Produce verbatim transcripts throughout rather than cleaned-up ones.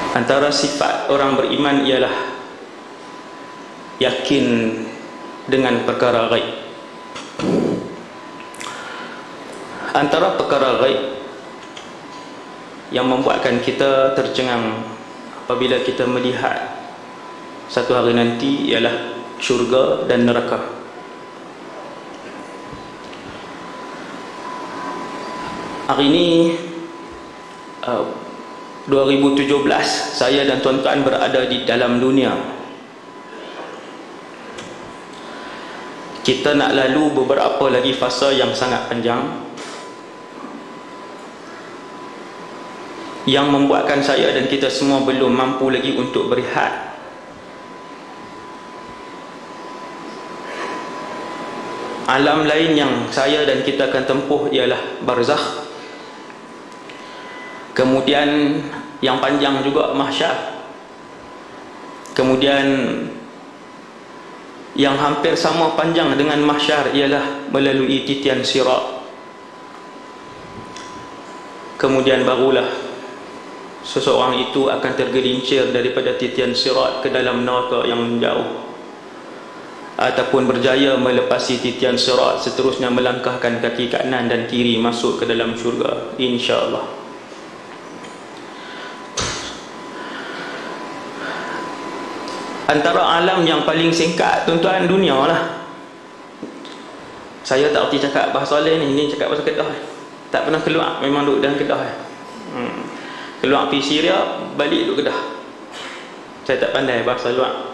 Antara sifat orang beriman ialah yakin dengan perkara ghaib. Antara perkara ghaib yang membuatkan kita tercengang apabila kita melihat satu hari nanti ialah syurga dan neraka. Hari ini uh, dua ribu tujuh belas, saya dan tuan-tuan berada di dalam dunia. Kita nak lalu beberapa lagi fasa yang sangat panjang, yang membuatkan saya dan kita semua belum mampu lagi untuk berehat. Alam lain yang saya dan kita akan tempuh ialah barzakh. Kemudian yang panjang juga mahsyar. Kemudian yang hampir sama panjang dengan mahsyar ialah melalui titian sirat. Kemudian barulah seseorang itu akan tergelincir daripada titian sirat ke dalam neraka yang menjauh, ataupun berjaya melepasi titian sirat, seterusnya melangkahkan kaki kanan dan kiri masuk ke dalam syurga, insya-Allah. Antara alam yang paling singkat, tuan-tuan, dunia lah. Saya tak erti cakap bahasa lain ni, ni cakap bahasa Kedah. Tak pernah keluar, memang duduk dalam Kedah. hmm. Keluar pergi Syria, balik duduk Kedah. Saya tak pandai bahasa luar.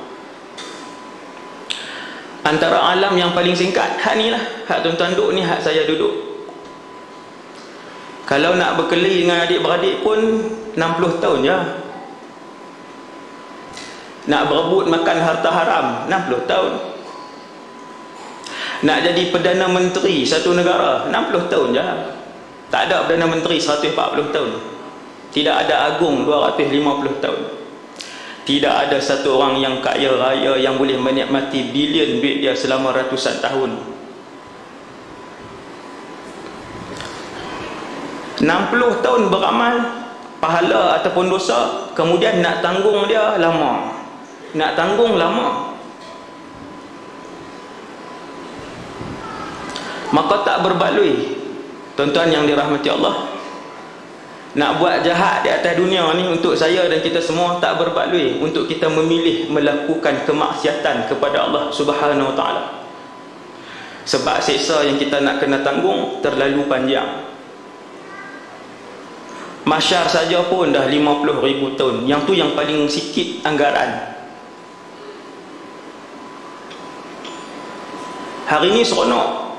Antara alam yang paling singkat, hak ni lah. Hak tuan-tuan duduk ni, hak saya duduk. Kalau nak berkeli dengan adik-beradik pun enam puluh tahun je. Nak berebut makan harta haram enam puluh tahun. Nak jadi Perdana Menteri satu negara enam puluh tahun je. Tak ada Perdana Menteri seratus empat puluh tahun. Tidak ada agung dua ratus lima puluh tahun. Tidak ada satu orang yang kaya raya yang boleh menikmati bilion duit dia selama ratusan tahun. enam puluh tahun beramal, pahala ataupun dosa, kemudian nak tanggung dia lama. Nak tanggung lama. Maka tak berbaloi, tuan-tuan yang dirahmati Allah. Nak buat jahat di atas dunia ni untuk saya dan kita semua tak berbaloi untuk kita memilih melakukan kemaksiatan kepada Allah Subhanahu Wa Taala. Sebab siksa yang kita nak kena tanggung terlalu panjang. Mahsyar saja pun dah lima puluh ribu tahun. Yang tu yang paling sikit anggaran. Hari ni seronok,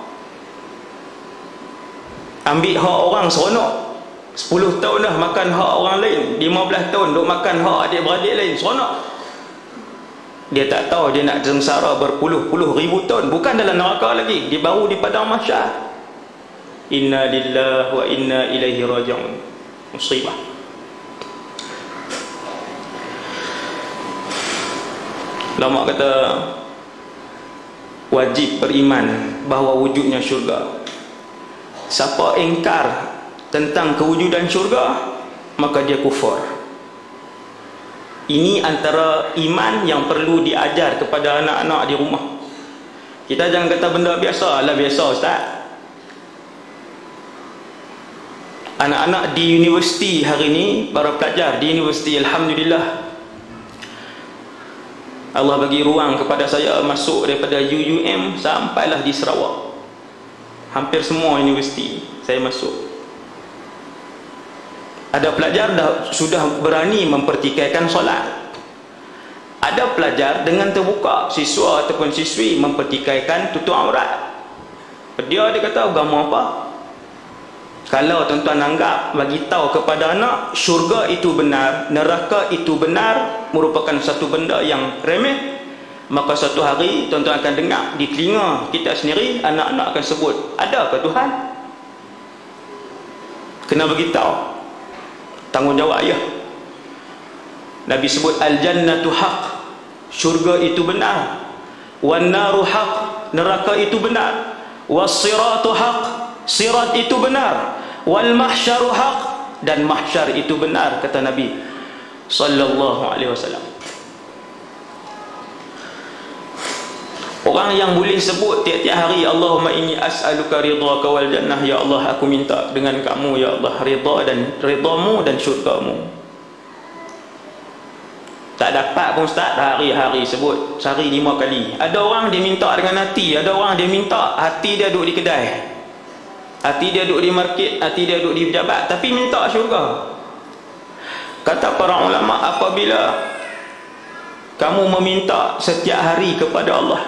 ambil hak orang seronok. Sepuluh tahun dah makan hak orang lain, lima belas tahun duk makan hak adik-beradik lain, seronok. Dia tak tahu dia nak sengsara berpuluh-puluh ribu tahun, bukan dalam neraka lagi, dia baru di padang mahsyar. Inna lillahi wa inna ilaihi raji'un. Musibah. Lama kata wajib beriman bahawa wujudnya syurga. Siapa ingkar tentang kewujudan syurga, maka dia kufur. Ini antara iman yang perlu diajar kepada anak-anak di rumah. Kita jangan kata benda biasa, alah biasa ustaz. Anak-anak di universiti hari ini, para pelajar di universiti, alhamdulillah, Allah bagi ruang kepada saya masuk daripada U U M sampailah di Sarawak. Hampir semua universiti saya masuk. Ada pelajar dah sudah berani mempertikaikan solat. Ada pelajar dengan terbuka, siswa ataupun siswi mempertikaikan tutup aurat. Dia dia kata agama apa? Kalau tuan-tuan anggap bagi tahu kepada anak syurga itu benar, neraka itu benar, merupakan satu benda yang remeh, maka satu hari tuan-tuan akan dengar di telinga kita sendiri, anak-anak akan sebut, ada ke Tuhan? Kena beritahu, tanggungjawab ayah. Nabi sebut al-jannatu haq, syurga itu benar, wan naru haq, neraka itu benar, was siratu haq, sirat itu benar, wal mahsyaru haq, dan mahsyar itu benar, kata Nabi. sallallahu alaihi wasallam. Orang yang boleh sebut tiap-tiap hari, Allahumma inni as'aluka ridhaka wal jannah, ya Allah aku minta dengan kamu ya Allah ridha dan ridhamu dan syurgamu. Tak dapat pun ustaz hari-hari sebut, sehari lima kali. Ada orang dia minta dengan hati, ada orang dia minta hati dia duduk di kedai, hati dia duduk di market, hati dia duduk di pejabat, tapi minta syurga. Kata para ulama, apabila kamu meminta setiap hari kepada Allah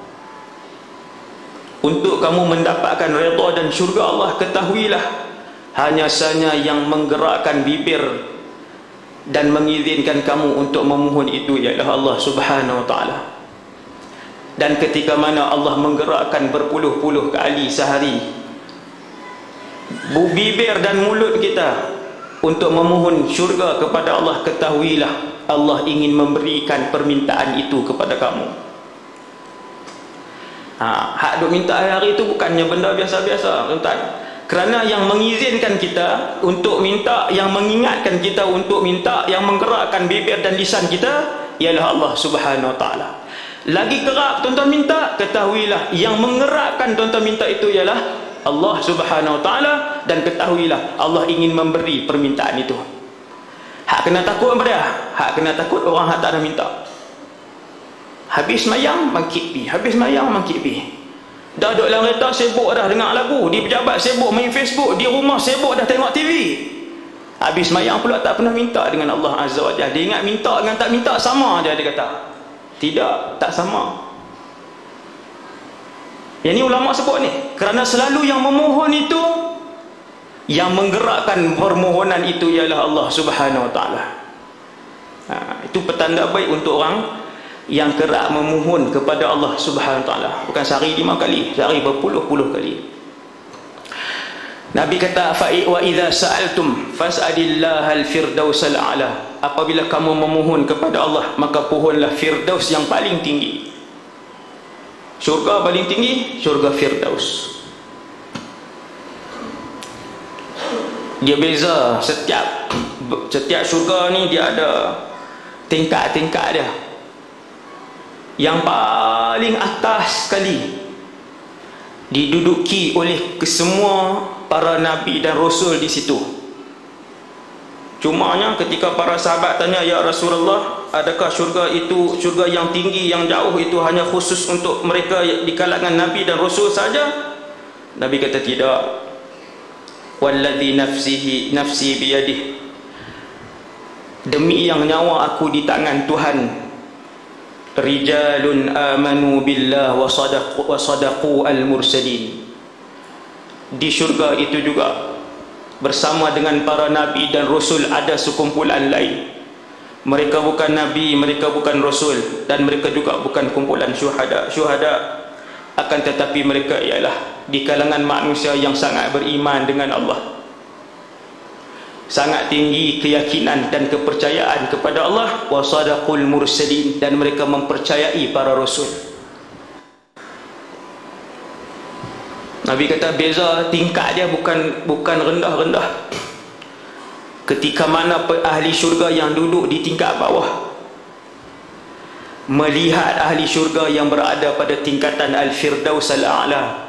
untuk kamu mendapatkan redha dan syurga Allah, ketahuilah hanya sahaja yang menggerakkan bibir dan mengizinkan kamu untuk memohon itu ialah Allah Subhanahu wa taala. Dan ketika mana Allah menggerakkan berpuluh-puluh kali sehari bibir dan mulut kita untuk memohon syurga kepada Allah, ketahuilah Allah ingin memberikan permintaan itu kepada kamu. Ha, hak duk minta hari-hari itu bukannya benda biasa-biasa, tuan-tuan. Kerana yang mengizinkan kita untuk minta, yang mengingatkan kita untuk minta, yang menggerakkan bibir dan lisan kita ialah Allah Subhanahu wa taala. Lagi kerap tuan-tuan minta, ketahuilah yang menggerakkan tuan-tuan minta itu ialah Allah Subhanahu wa taala, dan ketahuilah Allah ingin memberi permintaan itu. Hak kena takut apa dia? Hak kena takut orang hak tak ada minta. Habis mayang mangkit pi, habis mayang mangkit pi. Dah duduk dalam kereta sibuk dah dengar lagu, di pejabat sibuk main Facebook, di rumah sibuk dah tengok T V. Habis mayang pula tak pernah minta dengan Allah Azza wa Jalla. Dia ingat minta dengan tak minta sama aja, dia kata. Tidak, tak sama. Yang ni ulama sebut ni, kerana selalu yang memohon itu, yang menggerakkan permohonan itu ialah Allah Subhanahu wa taala. Ha, itu petanda baik untuk orang yang kerap memohon kepada Allah Subhanahu wa taala. Bukan sehari lima kali, sehari berpuluh-puluh kali. Nabi kata, fa wa idza sa'altum fas'alillahal firdausal a'la. Apabila kamu memohon kepada Allah, maka pohonlah firdaus yang paling tinggi. Syurga paling tinggi, syurga firdaus. Dia beza, setiap setiap syurga ni dia ada tingkat-tingkat dia. Yang paling atas sekali diduduki oleh kesemua para nabi dan rasul di situ. Cumanya ketika para sahabat tanya, ya Rasulullah, adakah syurga itu, syurga yang tinggi yang jauh itu hanya khusus untuk mereka di kalangan nabi dan rasul saja? Nabi kata tidak. Walladzi nafsihi nafsi biyadihi, demi yang nyawa aku di tangan Tuhan, rijalun amanu billah wa sadaqu wa sadaqu al-mursalin. Di syurga itu juga bersama dengan para nabi dan rasul ada sekumpulan lain. Mereka bukan nabi, mereka bukan rasul, dan mereka juga bukan kumpulan syuhada. Syuhada akan tetapi mereka ialah di kalangan manusia yang sangat beriman dengan Allah, sangat tinggi keyakinan dan kepercayaan kepada Allah, wa sadaqul mursalin, dan mereka mempercayai para rasul. Nabi kata beza tingkat dia bukan bukan rendah-rendah. Ketika mana ahli syurga yang duduk di tingkat bawah melihat ahli syurga yang berada pada tingkatan al-firdaus al-a'la.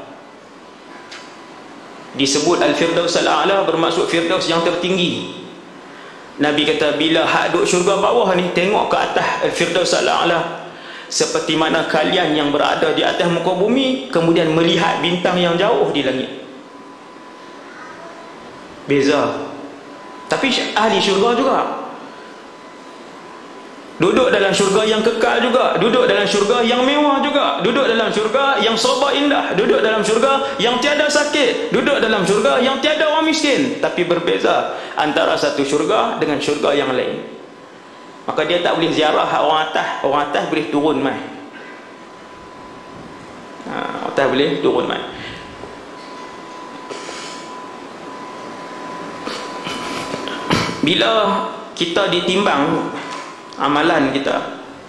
Disebut al-firdaus al-a'la bermaksud firdaus yang tertinggi. Nabi kata bila hak duduk syurga bawah ni tengok ke atas al-firdaus al-a'la, seperti mana kalian yang berada di atas muka bumi kemudian melihat bintang yang jauh di langit. Beza. Tapi ahli syurga juga duduk dalam syurga yang kekal juga, duduk dalam syurga yang mewah juga, duduk dalam syurga yang serba indah, duduk dalam syurga yang tiada sakit, duduk dalam syurga yang tiada orang miskin. Tapi berbeza antara satu syurga dengan syurga yang lain. Maka dia tak boleh ziarah orang atas. Orang atas boleh turun mai. Ha, orang atas boleh turun mai. Bila kita ditimbang amalan kita,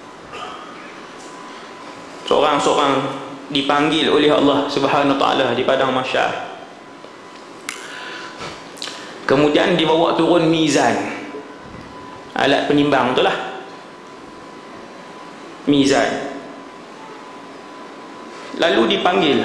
seorang-seorang dipanggil oleh Allah Subhanahu wa taala di padang mahsyar, kemudian dibawa turun mizan. alat penimbang tu lah, mizan. Lalu dipanggil,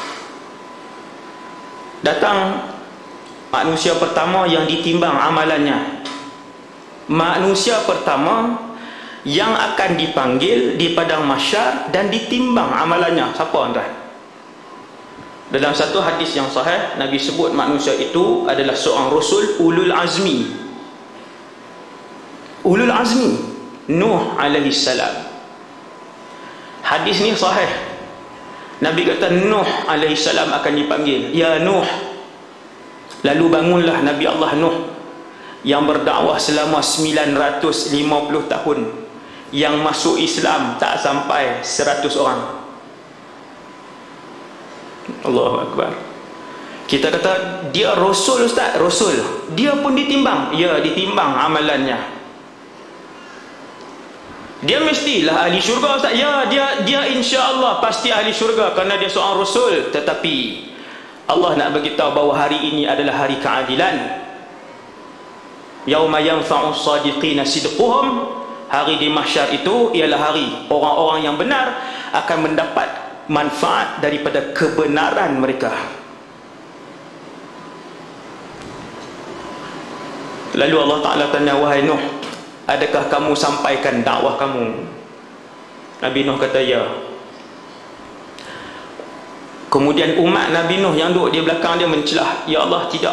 datang manusia pertama yang ditimbang amalannya, manusia pertama yang akan dipanggil di padang mahsyar dan ditimbang amalannya. Siapa tuan? Dalam satu hadis yang sahih, Nabi sebut manusia itu adalah seorang rasul ulul azmi. Ulul azmi Nuh alaihi salam. Hadis ni sahih. Nabi kata Nuh alaihi salam akan dipanggil, ya Nuh. Lalu bangunlah Nabi Allah Nuh yang berdakwah selama sembilan ratus lima puluh tahun, yang masuk Islam tak sampai seratus orang. Allahu Akbar. Kita kata dia rasul ustaz, rasul. Dia pun ditimbang. Ya, ditimbang amalannya. Dia mestilah ahli syurga ustaz. Ya, dia dia insya-Allah pasti ahli syurga kerana dia seorang rasul. Tetapi Allah nak beritahu bahawa hari ini adalah hari keadilan. Yauma yanfa'u as-sadiqina sidquhum. Hari di mahsyar itu ialah hari orang-orang yang benar akan mendapat manfaat daripada kebenaran mereka. Lalu Allah Ta'ala tanya, wahai Nuh, adakah kamu sampaikan dakwah kamu? Nabi Nuh kata ya. Kemudian umat Nabi Nuh yang duduk di belakang dia mencelah, ya Allah, tidak.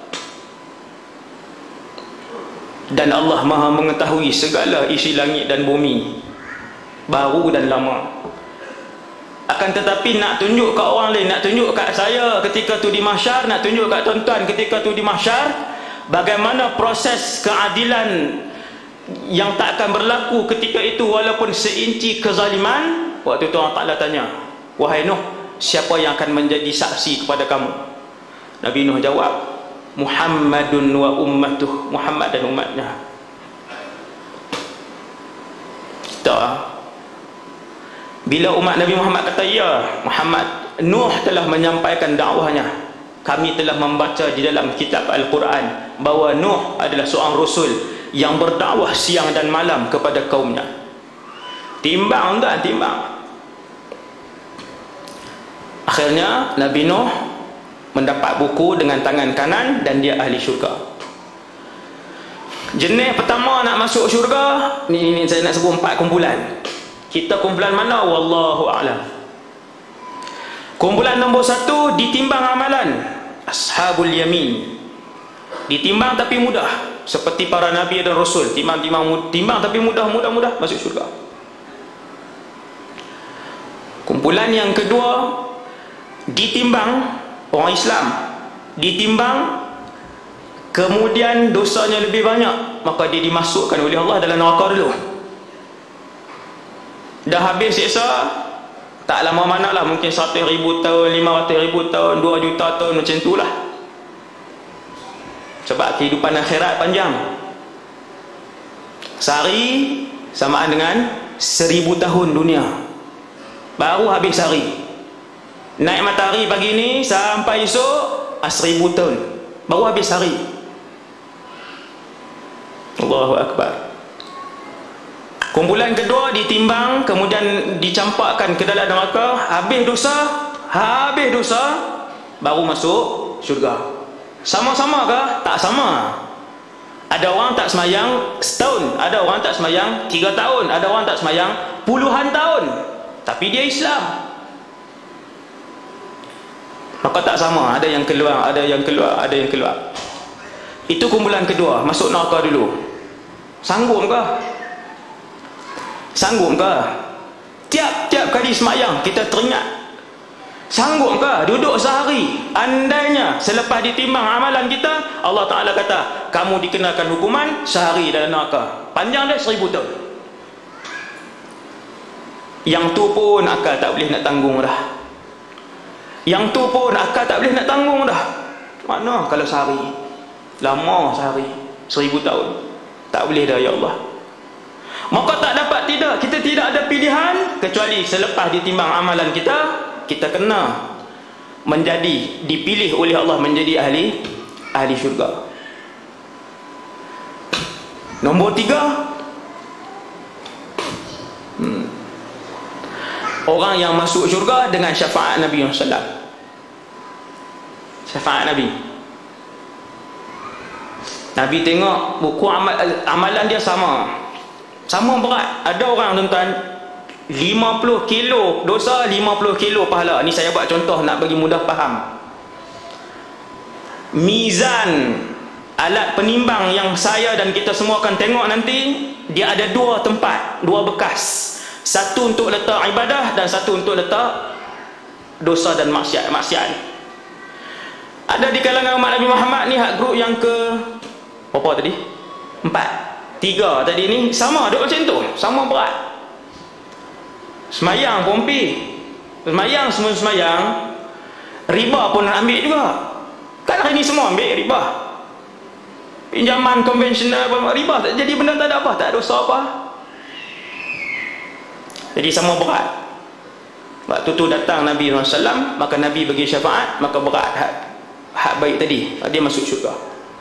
Dan Allah Maha mengetahui segala isi langit dan bumi, baru dan lama. Akan tetapi nak tunjuk kat orang lain, nak tunjuk kat saya ketika tu di mahsyar, nak tunjuk kat tuan-tuan ketika tu di mahsyar, bagaimana proses keadilan yang tak akan berlaku ketika itu walaupun seinci kezaliman. Waktu itu Allah Ta'ala tanya, wahai Nuh, siapa yang akan menjadi saksi kepada kamu? Nabi Nuh jawab, Muhammadun wa ummatuh, Muhammad dan umatnya. Kita, bila umat Nabi Muhammad kata ya Muhammad, Nuh telah menyampaikan dakwahnya, kami telah membaca di dalam kitab Al-Quran bahawa Nuh adalah seorang rasul yang berdakwah siang dan malam kepada kaumnya. Timbang tak? Timbang. Akhirnya Nabi Nuh mendapat buku dengan tangan kanan dan dia ahli syurga. Jenis pertama nak masuk syurga ni, ni saya nak sebut empat kumpulan. Kita kumpulan mana? Wallahu a'lam. Kumpulan nombor satu, ditimbang amalan, ashabul yamin. Ditimbang tapi mudah, seperti para nabi dan rasul. Timbang timbang timbang tapi mudah mudah mudah masuk syurga. Kumpulan yang kedua, ditimbang orang Islam, ditimbang kemudian dosanya lebih banyak, maka dia dimasukkan oleh Allah dalam neraka dulu. Dah habis siksa, tak lama mana lah, mungkin seratus ribu tahun, lima ratus ribu tahun, dua juta tahun, macam tu lah. Sebab kehidupan akhirat panjang. Sehari samaan dengan seribu tahun dunia. Baru habis sehari. Naik matahari pagi ni sampai esok seribu tahun, baru habis hari. Allahu Akbar. Kumpulan kedua ditimbang kemudian dicampakkan ke dalam neraka, habis dosa, habis dosa baru masuk syurga. Sama-sama ke? Tak sama. Ada orang tak semayang setahun, ada orang tak semayang tiga tahun, ada orang tak semayang puluhan tahun, tapi dia Islam. Maka tak sama, ada yang keluar, ada yang keluar, ada yang keluar. Itu kumpulan kedua, masuk neraka dulu. Sanggup ke? Sanggup ke? Tiap-tiap kali semayang kita teringat. Sanggup ke duduk sehari? Andainya selepas ditimbang amalan kita, Allah Ta'ala kata kamu dikenakan hukuman sehari dalam neraka, panjang dia seribu tahun. Yang tu pun akal tak boleh nak tanggung dah. Yang tu pun akal tak boleh nak tanggung dah. Mana kalau sehari? Lama sehari, seribu tahun. Tak boleh dah ya Allah. Maka tak dapat tidak, kita tidak ada pilihan kecuali selepas ditimbang amalan kita, kita kena menjadi, dipilih oleh Allah menjadi ahli ahli syurga. Nombor tiga, hmm. orang yang masuk syurga dengan syafaat Nabi sallallahu alaihi wasallam. Syafaat Nabi. Nabi tengok buku amal, amalan dia sama. Sama berat. Ada orang tuan-tuan lima puluh kilo dosa, lima puluh kilo pahala. Ni saya buat contoh nak bagi mudah faham. Mizan, alat penimbang yang saya dan kita semua akan tengok nanti, dia ada dua tempat, dua bekas. Satu untuk letak ibadah dan satu untuk letak dosa dan maksiat. maksiat. Ada di kalangan umat Nabi Muhammad ni hak grup yang ke berapa tadi? Empat. Tiga tadi ni sama duk macam tu, sama berat. Semayang pun pi. Semayang semua semayang. Riba pun nak ambil juga. Kan hari ni semua ambil riba. Pinjaman konvensional riba tak jadi benda, tak ada apa, tak ada dosa apa. Jadi sama berat. Waktu tu datang Nabi sallallahu alaihi wasallam, maka Nabi bagi syafaat, maka berat hak, hak baik tadi, dia masuk syurga.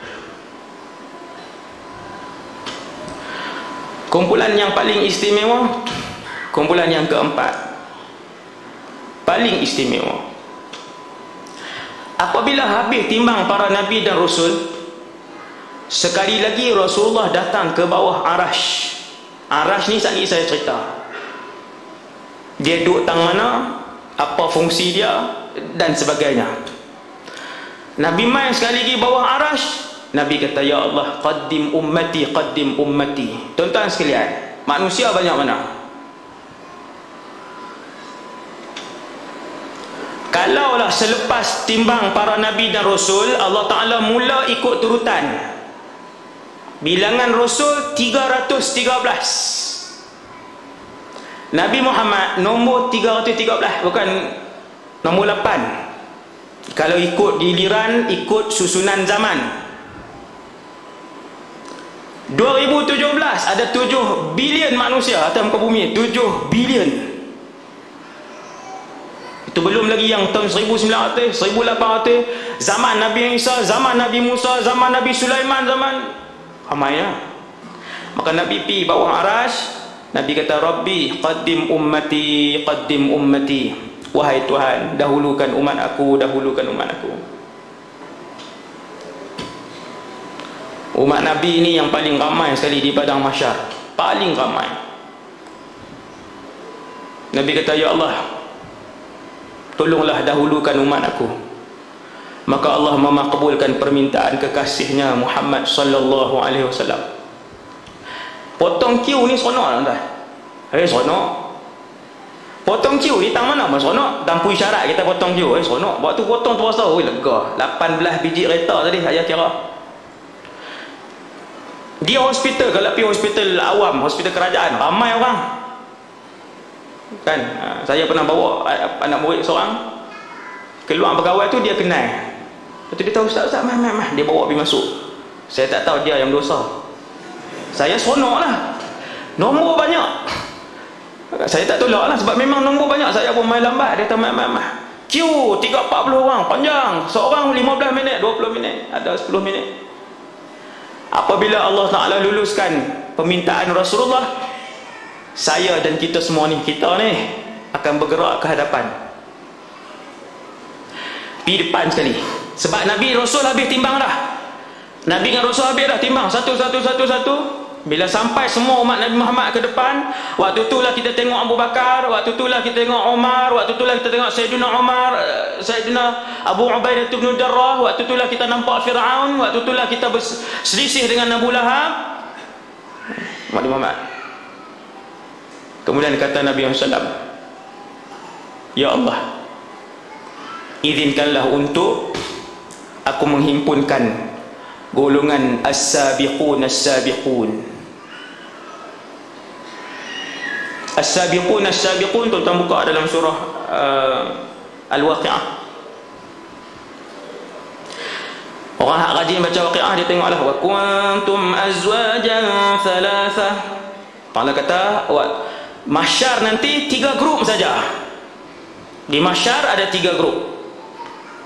Kumpulan yang paling istimewa, kumpulan yang keempat, paling istimewa. Apabila habis timbang para Nabi dan Rasul, sekali lagi Rasulullah datang ke bawah Arash. Arash ni sekali saya cerita. Dia duduk tang mana, apa fungsi dia dan sebagainya. Nabi main sekali lagi bawah Arash. Nabi kata, ya Allah, qaddim ummati, qaddim ummati. Tuan-tuan sekalian, manusia banyak mana? Kalaulah selepas timbang para Nabi dan Rasul, Allah Ta'ala mula ikut turutan. Bilangan Rasul tiga ratus tiga belas. Nabi Muhammad nombor tiga ratus tiga belas, bukan nombor lapan. Kalau ikut giliran, ikut susunan zaman. dua ribu tujuh belas ada tujuh bilion manusia atas muka bumi. tujuh bilion. Itu belum lagi yang tahun seribu sembilan ratus, seribu lapan ratus, zaman Nabi Isa, zaman Nabi Musa, zaman Nabi Sulaiman, zaman ramai ya. Maka Nabi pi bawah Arash. Nabi kata, Rabbi qaddim ummati, qaddim ummati. Wahai Tuhan, dahulukan umat aku, dahulukan umat aku. Umat Nabi ini yang paling ramai sekali di padang mahsyar, paling ramai. Nabi kata, ya Allah, tolonglah dahulukan umat aku. Maka Allah memakbulkan permintaan kekasihnya Muhammad sallallahu alaihi wasallam. Potong kiu ni seronok tak? Eh seronok. Potong kiu ni tang mana pun seronok. Lampu isyarat kita potong kiu, eh seronok. Waktu potong tu rasa oi lega. lapan belas biji kereta tadi saya kira. Dia hospital, kalau pergi hospital awam, hospital kerajaan, ramai orang. Kan, saya pernah bawa anak murid seorang keluar pegawai tu, dia kenal. Lepas tu dia tahu, ustaz, ustaz, mah, mah, mah. Dia bawa pergi masuk. Saya tak tahu dia yang dosa. Saya seronok lah. Nombor banyak. Saya tak tolak lah, sebab memang nombor banyak. Saya pun main lambat. Dia tahu, mah, mah, mah. Queue tiga empat puluh orang, panjang. Seorang lima belas minit, dua puluh minit, ada sepuluh minit. Apabila Allah Ta'ala luluskan permintaan Rasulullah, saya dan kita semua ni, kita ni akan bergerak ke hadapan, pergi depan sekali. Sebab Nabi Rasul habis timbang dah. Nabi dengan Rasul habis dah timbang satu satu satu satu. Bila sampai semua umat Nabi Muhammad ke depan, waktu itulah kita tengok Abu Bakar, waktu itulah kita tengok Umar, waktu itulah kita tengok Sayyidina Umar, Sayyidina Abu Ubaidah bin Jarrah, waktu itulah kita nampak Fir'aun, waktu itulah kita berselisih dengan Abu Lahab. Nabi Muhammad. Kemudian kata Nabi sallallahu alaihi wasallam, ya Allah, izinkanlah untuk aku menghimpunkan golongan as-sabiqun as-sabiqun. As-sabiqun as-sabiqun, tuan-tuan buka dalam surah uh, Al-Waqi'ah. Orang hak rajin baca Waqi'ah, dia tengoklah, wa kuntum azwajan thalatha. Allah kata, mahsyar nanti tiga grup saja. Di mahsyar ada tiga grup.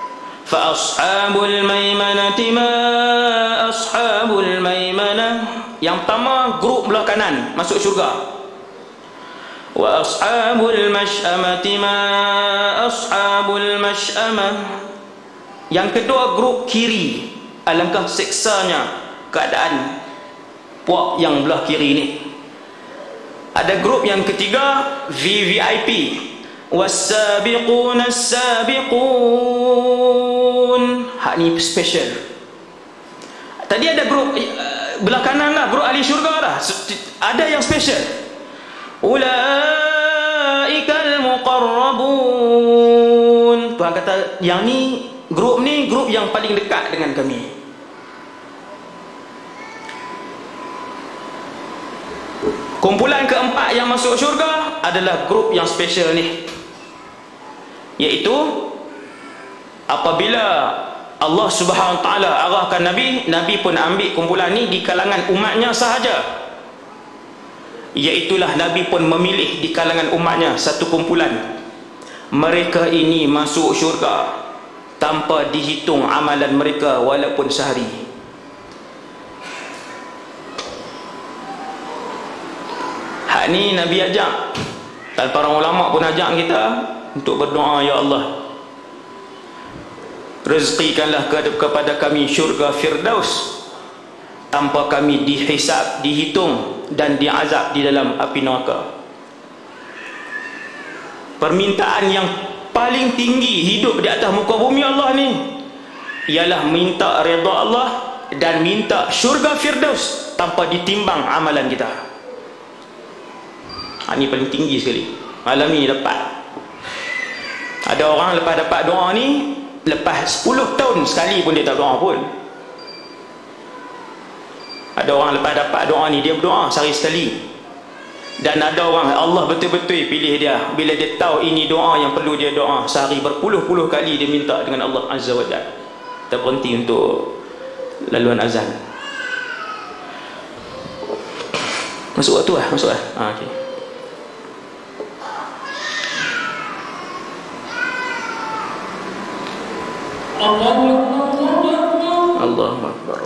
Fa ashabul maimanati ma ashabul maimanah. Yang pertama, grup belah kanan masuk syurga. Wa ashabul mash'amati ma ashabul mash'amah. Yang kedua, grup kiri. Alangkah seksanya keadaan puak yang belah kiri ni. Ada grup yang ketiga, V V I P. Was-sabiquna as-sabiqun. Hak ni special. Tadi ada grup belah kanan lah, grup ahli syurga lah. Ada yang special. Ulaikal muqarrabun. Tuhan kata, yang ni, grup ni, grup yang paling dekat dengan kami. Kumpulan keempat yang masuk syurga adalah grup yang special ni, iaitu apabila Allah Subhanahu Wa Taala arahkan Nabi, Nabi pun ambil kumpulan ni di kalangan umatnya sahaja. Iaitulah Nabi pun memilih di kalangan umatnya satu kumpulan. Mereka ini masuk syurga tanpa dihitung amalan mereka walaupun sehari. Hak ni Nabi ajak, dan para ulama pun ajak kita untuk berdoa, ya Allah, rezekikanlah kepada kami syurga Firdaus tanpa kami dihisab, dihitung dan diazab di dalam api neraka. Permintaan yang paling tinggi hidup di atas muka bumi Allah ni ialah minta redha Allah dan minta syurga Firdaus tanpa ditimbang amalan kita. Ini paling tinggi sekali. Malam ni dapat. Ada orang lepas dapat doa ni, lepas sepuluh tahun sekali pun dia tak doa pun. Ada orang lepas dapat doa ni, dia berdoa sehari sekali. Dan ada orang Allah betul-betul pilih dia. Bila dia tahu ini doa yang perlu dia doa, sehari berpuluh-puluh kali dia minta dengan Allah Azza wa Jalla. Kita berhenti untuk laluan azan. Masuk waktu lah, masuk lah. Ha, okay. Allahu Akbar. Allahu Akbar.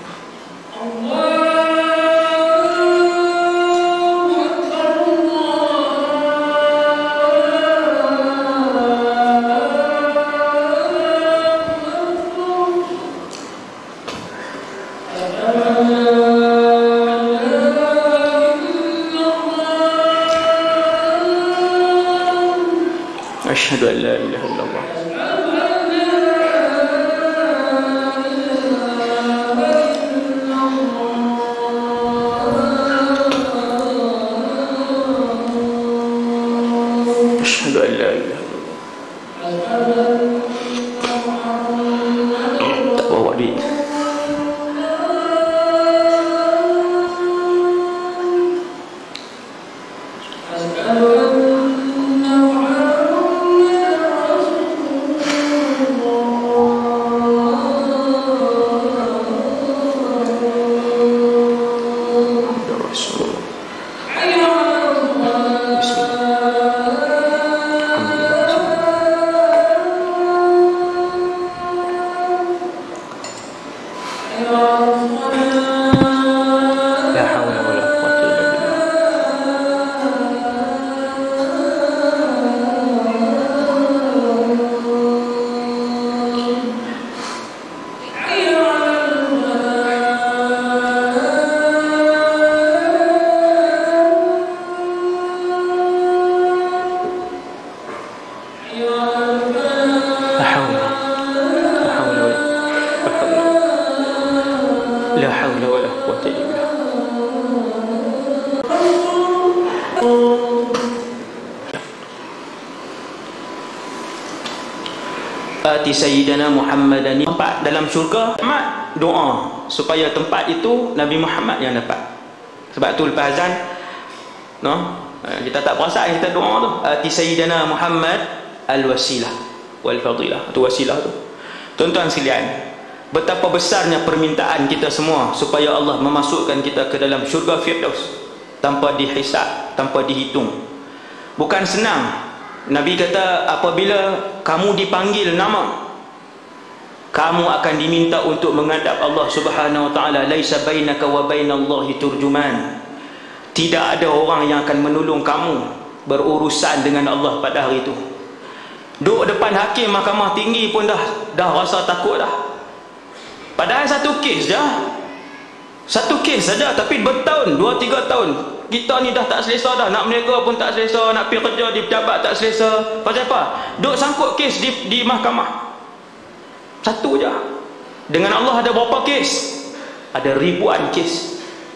Asyhadu an la ilaha illallah. Sayyidina Muhammadan. Tempat dalam syurga doa supaya tempat itu Nabi Muhammad yang dapat. Sebab tu lepas azan, no, kita tak perasan kita doa tu, ati Sayyidina Muhammad al-wasilah wal fadilah. Tu wasilah tu. Tuan-tuan sekalian, betapa besarnya permintaan kita semua supaya Allah memasukkan kita ke dalam syurga Firdaus tanpa dihisab, tanpa dihitung. Bukan senang. Nabi kata apabila kamu dipanggil nama, kamu akan diminta untuk menghadap Allah Subhanahu wa taala. Laisa bainaka wa bainallahi turjuman. Tidak ada orang yang akan menolong kamu berurusan dengan Allah pada hari itu. Duduk depan hakim mahkamah tinggi pun dah dah rasa takut dah. Padahal satu kes je. Satu kes saja, tapi bertahun, dua tiga tahun. Kita ni dah tak selesa dah. Nak berniaga pun tak selesa, nak pergi kerja di pejabat tak selesa. Pasal apa? Duk sangkut kes di di mahkamah. Satu je. Dengan Allah ada berapa kes? Ada ribuan kes.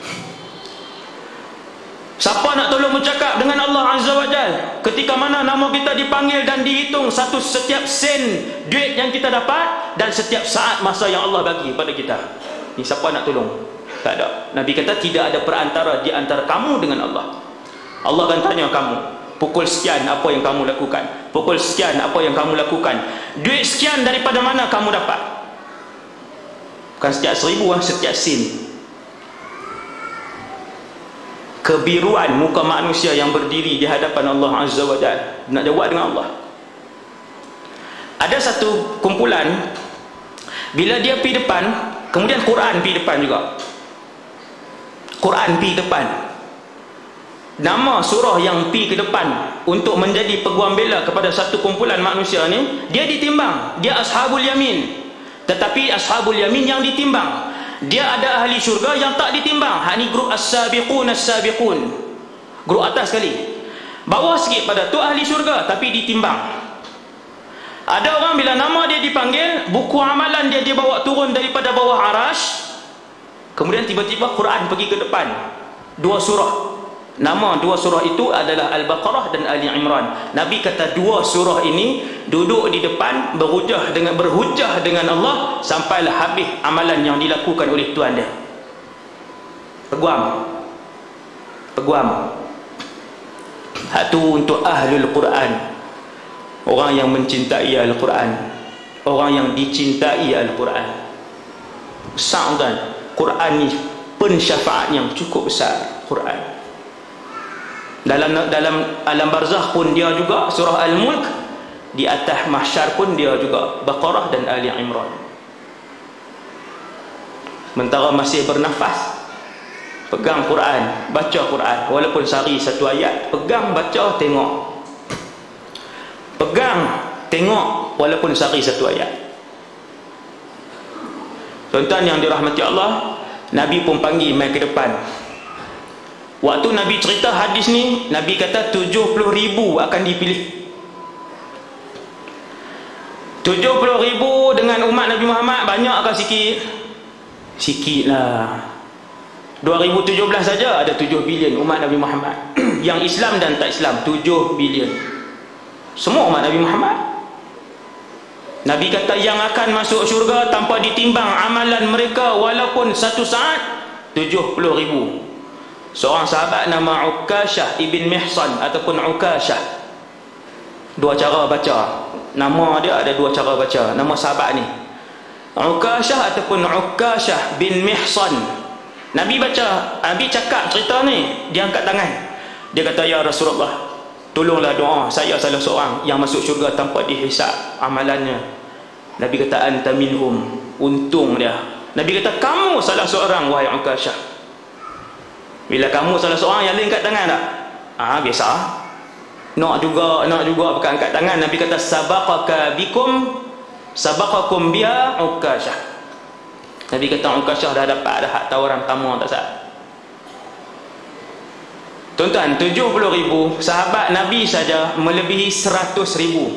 Siapa nak tolong bercakap dengan Allah Azza wa Jal ketika mana nama kita dipanggil dan dihitung satu setiap sen duit yang kita dapat dan setiap saat masa yang Allah bagi pada kita? Ni siapa nak tolong? Tak ada. Nabi kata tidak ada perantara di antara kamu dengan Allah. Allah akan tanya kamu, pukul sekian apa yang kamu lakukan, pukul sekian apa yang kamu lakukan, duit sekian daripada mana kamu dapat? Bukan setiap seribu, setiap sen. Kebiruan muka manusia yang berdiri di hadapan Allah Azza wa Jalla nak jawab dengan Allah. Ada satu kumpulan, bila dia pergi depan, kemudian Quran pergi depan juga. Quran pergi depan. Nama surah yang pergi ke depan untuk menjadi peguam bela kepada satu kumpulan manusia ni, dia ditimbang. Dia Ashabul Yamin. Tetapi Ashabul Yamin yang ditimbang, dia ada ahli syurga yang tak ditimbang. Hak ni grup as-sabiqun as-sabiqun. Grup atas sekali. Bawah sikit pada tu ahli syurga tapi ditimbang. Ada orang bila nama dia dipanggil, buku amalan dia dia bawa turun daripada bawah arash. Kemudian tiba-tiba Quran pergi ke depan. Dua surah. Nama dua surah itu adalah Al-Baqarah dan Ali Imran. Nabi kata dua surah ini duduk di depan berhujah dengan berhujah dengan Allah sampailah habis amalan yang dilakukan oleh Tuhan dia. Peguam. Peguam. Hak tu untuk ahlul Quran. Orang yang mencintai Al-Quran. Orang yang dicintai Al-Quran. Besar tuan. Quran ni pensyafaat yang cukup besar. Quran. Dalam dalam alam barzakh pun dia juga, surah Al-Mulk. Di atas mahsyar pun dia juga, Baqarah dan Ali Imran. Sementara masih bernafas, pegang Quran, baca Quran. Walaupun sehari satu ayat, pegang, baca, tengok. Pegang, tengok, walaupun sehari satu ayat. Tuan-tuan yang dirahmati Allah, Nabi pun panggil mai ke depan. Waktu Nabi cerita hadis ni, Nabi kata tujuh puluh ribu akan dipilih. tujuh puluh ribu dengan umat Nabi Muhammad banyak ke sikit? Sikit lah. dua ribu tujuh belas saja ada tujuh bilion umat Nabi Muhammad. Yang Islam dan tak Islam tujuh bilion. Semua umat Nabi Muhammad. Nabi kata yang akan masuk syurga tanpa ditimbang amalan mereka walaupun satu saat, tujuh puluh ribu. Seorang sahabat nama Ukashah ibn Mihsan ataupun Ukashah. Dua cara baca. Nama dia ada dua cara baca. Nama sahabat ni Ukashah ataupun Ukashah bin Mihsan. Nabi baca, Nabi cakap cerita ni, dia angkat tangan. Dia kata, ya Rasulullah, tolonglah doa saya salah seorang yang masuk syurga tanpa dihisap amalannya. Nabi kata, anta minhum. Untung dia. Nabi kata, kamu salah seorang wahai Ukashah. Bila kamu salah seorang, yang lain angkat tangan tak? Ah, biasa. Nak juga, nak juga pakai angkat tangan. Nabi kata, sabaqaka bikum sabaqakum biha Ukashah. Nabi kata, Ukashah dah dapat dah hak tawaran kamu tak sah. Tuan-tuan, tujuh puluh ribu sahabat Nabi saja melebihi seratus ribu.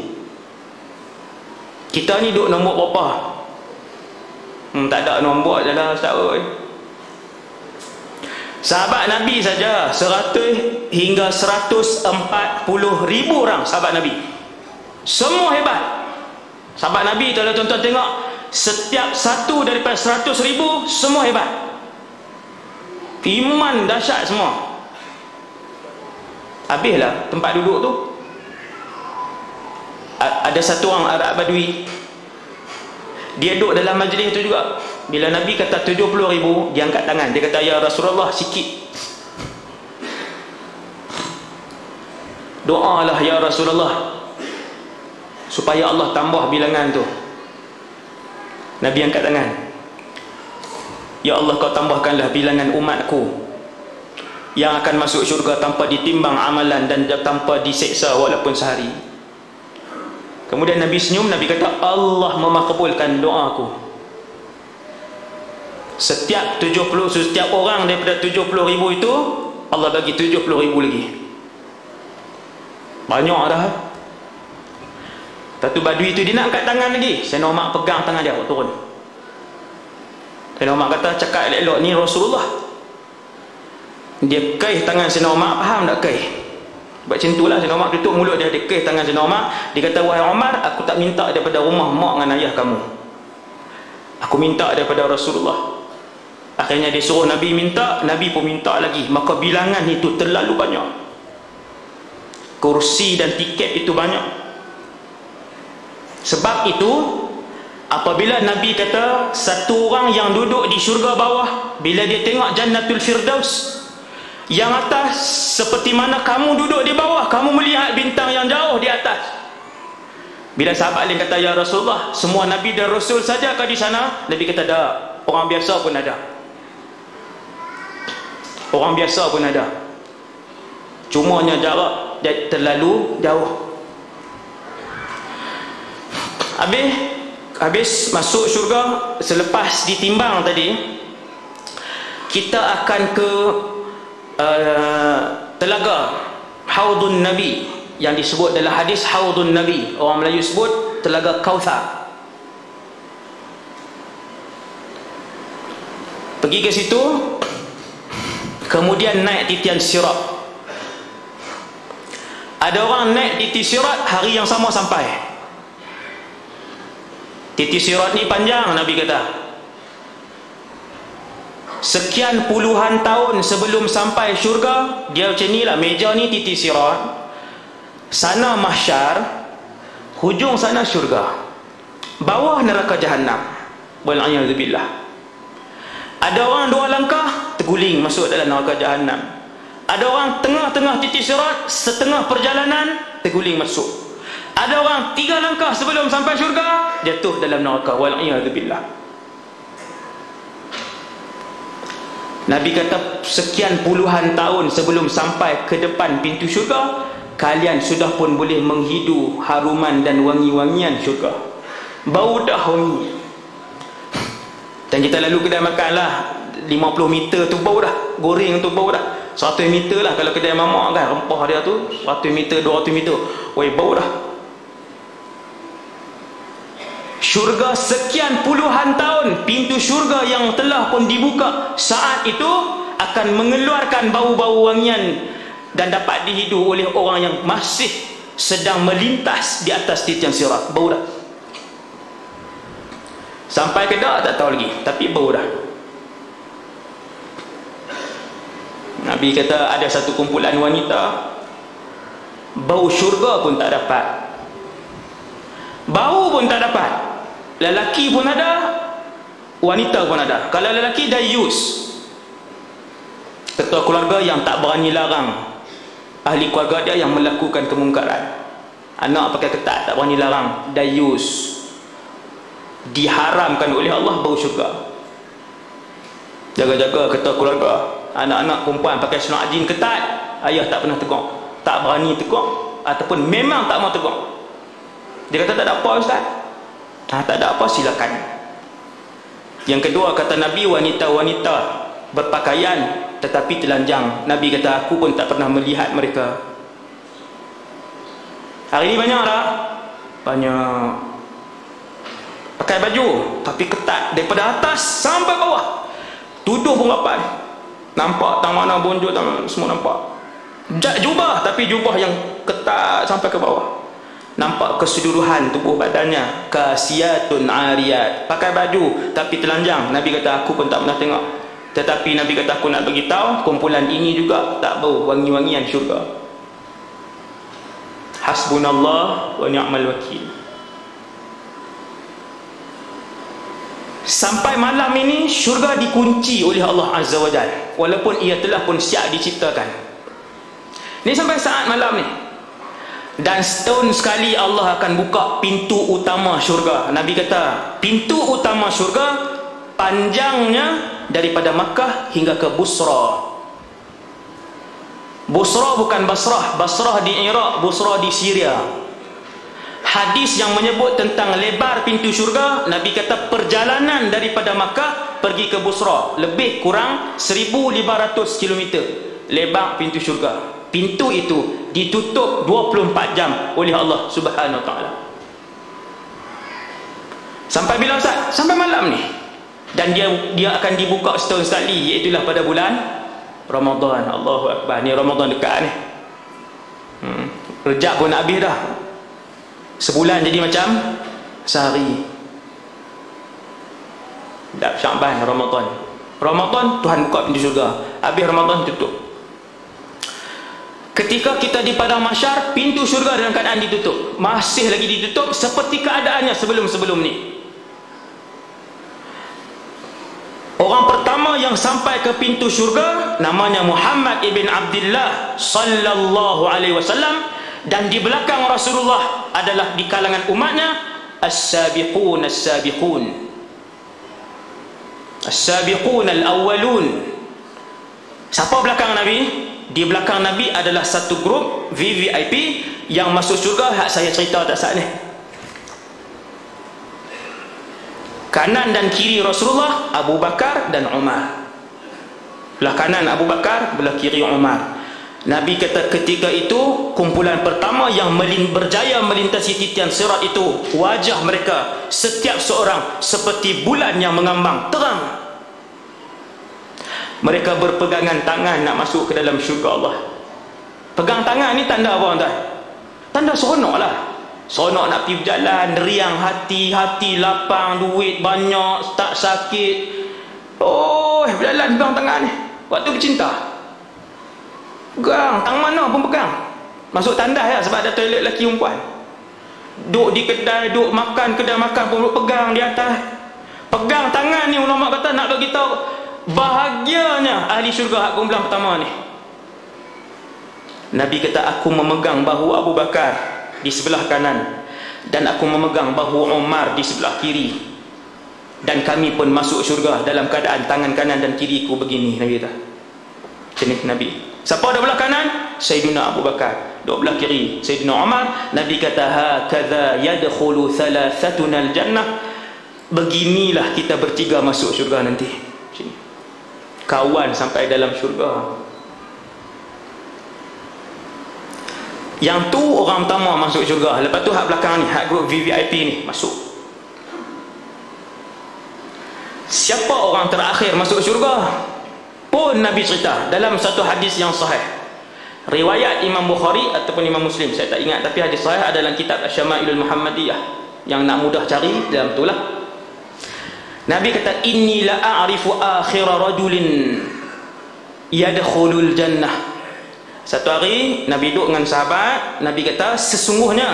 Kita ni duduk nombor berapa? Hmm, tak ada nombor je lah Ustaz. Sahabat Nabi saja seratus hingga seratus empat puluh ribu orang sahabat Nabi. Semua hebat. Sahabat Nabi kalau tuan-tuan tengok, setiap satu daripada seratus ribu semua hebat. Iman dahsyat semua. Habislah tempat duduk tu. Ada satu orang Arab Badui, dia duduk dalam majlis tu juga. Bila Nabi kata tujuh puluh ribu, dia angkat tangan. Dia kata, ya Rasulullah, sikit. Doalah ya Rasulullah supaya Allah tambah bilangan tu. Nabi angkat tangan, ya Allah, kau tambahkanlah bilangan umatku yang akan masuk syurga tanpa ditimbang amalan dan tanpa diseksa walaupun sehari. Kemudian Nabi senyum, Nabi kata, Allah memakbulkan doaku. Setiap tujuh puluh, setiap orang daripada tujuh puluh ribu itu, Allah bagi tujuh puluh ribu lagi. Banyak dah. Satu badui itu dia nak angkat tangan lagi, Sayyidina Umar pegang tangan dia, turun. Sayyidina Umar kata, cakap elok-elok, ni Rasulullah. Dia kaih tangan Sayyidina Umar, faham tak kaih? Sebab macam itulah Sayyidina Umar tutup mulut dia, dia kaih tangan Sayyidina Umar. Dia kata, wahai Umar, aku tak minta daripada rumah mak dengan ayah kamu, aku minta daripada Rasulullah. Akhirnya dia suruh Nabi minta, Nabi pun minta lagi. Maka bilangan itu terlalu banyak, kursi dan tiket itu banyak. Sebab itu apabila Nabi kata satu orang yang duduk di syurga bawah, bila dia tengok Jannatul Firdaus yang atas, seperti mana kamu duduk di bawah, kamu melihat bintang yang jauh di atas. Bila sahabat lain kata, ya Rasulullah, semua Nabi dan Rasul saja ke di sana? Nabi kata, tak, orang biasa pun ada. Orang biasa pun ada. Cumanya jarak terlalu jauh. Habis habis masuk syurga, selepas ditimbang tadi, kita akan ke uh, telaga Haudun Nabi, yang disebut dalam hadis Haudun Nabi. Orang Melayu sebut telaga Kautsar. Pergi ke situ, kemudian naik titian sirat. Ada orang naik titi sirat hari yang sama sampai. Titi sirat ni panjang, Nabi kata. Sekian puluhan tahun sebelum sampai syurga, dia macam ni lah, meja ni titi sirat, sana mahsyar, hujung sana syurga, bawah neraka jahanam. Wal'iyadzubillah. Ada orang dua langkah terguling masuk dalam neraka jahanam. Ada orang tengah-tengah titik sirat, setengah perjalanan terguling masuk. Ada orang tiga langkah sebelum sampai syurga jatuh dalam neraka. Wal'iyadzubillah. Nabi kata sekian puluhan tahun sebelum sampai ke depan pintu syurga, kalian sudah pun boleh menghidu haruman dan wangi-wangian syurga. Bau dah wangi. Dan kita lalu kedai makan lah, lima puluh meter tu bau dah, goreng tu bau dah. Seratus meter lah kalau kedai mamak kan, rempah dia tu seratus meter, dua ratus meter, woi bau dah. Syurga sekian puluhan tahun, pintu syurga yang telah pun dibuka saat itu akan mengeluarkan bau-bau wangian dan dapat dihidu oleh orang yang masih sedang melintas di atas titian sirat. Bau dah. Sampai ke dak tak tahu lagi, tapi bau dah. Nabi kata ada satu kumpulan wanita, bau syurga pun tak dapat, bau pun tak dapat. Lelaki pun ada, wanita pun ada. Kalau lelaki dayus, ketua keluarga yang tak berani larang ahli keluarga dia yang melakukan kemungkaran. Anak pakai ketat, tak berani larang, dayus, diharamkan oleh Allah bau syurga. Jaga-jaga ketua keluarga. Anak-anak perempuan pakai seluar jin ketat, ayah tak pernah tegur, tak berani tegur, ataupun memang tak mau tegur. Dia kata tak ada apa ustaz. Ha, tak ada apa, silakan. Yang kedua kata Nabi, wanita-wanita berpakaian tetapi telanjang. Nabi kata aku pun tak pernah melihat mereka. Hari ini banyak tak? Banyak. Pakai baju tapi ketat daripada atas sampai bawah, tuduh pun rapat, nampak tang mana bonjol tang semua nampak. Jubah tapi jubah yang ketat sampai ke bawah, nampak keseluruhan tubuh badannya. Kasiyatun ariyat, pakai baju tapi telanjang. Nabi kata aku pun tak pernah tengok, tetapi Nabi kata aku nak beritahu kumpulan ini juga tak bau wangi-wangian syurga. Hasbunallah wa ni'mal wakil. Sampai malam ini syurga dikunci oleh Allah Azza wa Jalla, walaupun ia telah pun siap diciptakan. Ini sampai saat malam ni Dan setahun sekali Allah akan buka pintu utama syurga. Nabi kata, pintu utama syurga panjangnya daripada Makkah hingga ke Busra. Busra bukan Basrah. Basrah di Iraq, Busra di Syria. Hadis yang menyebut tentang lebar pintu syurga, Nabi kata perjalanan daripada Makkah pergi ke Busra lebih kurang seribu lima ratus kilometer lebar pintu syurga. Pintu itu ditutup dua puluh empat jam oleh Allah Subhanahu Wa Taala. Sampai bila Ustaz? Sampai malam ni. Dan dia dia akan dibuka setahun sekali, iaitu pada bulan Ramadan. Allahu Akbar. Ni Ramadan dekat ni. Hmm. Rejab pun nak habis dah. Sebulan jadi macam sehari. Dah Syaban, Ramadan. Ramadan Tuhan buka pintu syurga. Habis Ramadan tutup. Ketika kita di padang mahsyar, pintu syurga dalam keadaan ditutup. Masih lagi ditutup seperti keadaannya sebelum-sebelum ni. Orang pertama yang sampai ke pintu syurga namanya Muhammad ibn Abdullah sallallahu alaihi wasallam, dan di belakang Rasulullah adalah di kalangan umatnya as-sabiqun as-sabiqun as-sabiqun al-awwalun. Siapa belakang Nabi? Di belakang Nabi adalah satu grup V V I P yang masuk syurga. Hak saya cerita tak saat ni. Kanan dan kiri Rasulullah Abu Bakar dan Umar. Belah kanan Abu Bakar, belah kiri Umar. Nabi kata ketika itu kumpulan pertama yang melin, berjaya melintasi titian sirat itu, wajah mereka setiap seorang seperti bulan yang mengambang terang. Mereka berpegangan tangan nak masuk ke dalam syurga Allah. Pegang tangan ni tanda apa tuan? Tanda seronok lah. Seronok nak pergi berjalan, riang hati, hati lapang, duit banyak, tak sakit. Oh, berjalan pegang tangan ni. Waktu bercinta. Pegang, tangan mana pun pegang. Masuk tandas ya, sebab ada toilet lelaki perempuan. Duk di kedai, duk makan, kedai makan pun duk pegang di atas. Pegang tangan ni, ulama kata nak bagi tahu bahagianya ahli syurga hak kumpulan pertama ni. Nabi kata aku memegang bahu Abu Bakar di sebelah kanan dan aku memegang bahu Umar di sebelah kiri, dan kami pun masuk syurga dalam keadaan tangan kanan dan kiriku begini. Nabi kata macam ni Nabi. Siapa ada belah kanan? Sayyidina Abu Bakar. Dua belah kiri Sayyidina Umar. Nabi kata hakadha yadkhulu thalathatuna al-jannah. Beginilah kita bertiga masuk syurga nanti. Sini. Kawan sampai dalam syurga. Yang tu orang pertama masuk syurga. Lepas tu hak belakang ni, hak grup V V I P ni masuk. Siapa orang terakhir masuk syurga pun Nabi cerita dalam satu hadis yang sahih. Riwayat Imam Bukhari ataupun Imam Muslim, saya tak ingat, tapi hadis sahih adalah kitab Asy-Syama'ilul Muhammadiyah. Yang nak mudah cari dalam tu lah. Nabi kata inni la a'rifu akhira rajulin yadkhulul jannah. Satu hari Nabi duduk dengan sahabat, Nabi kata sesungguhnya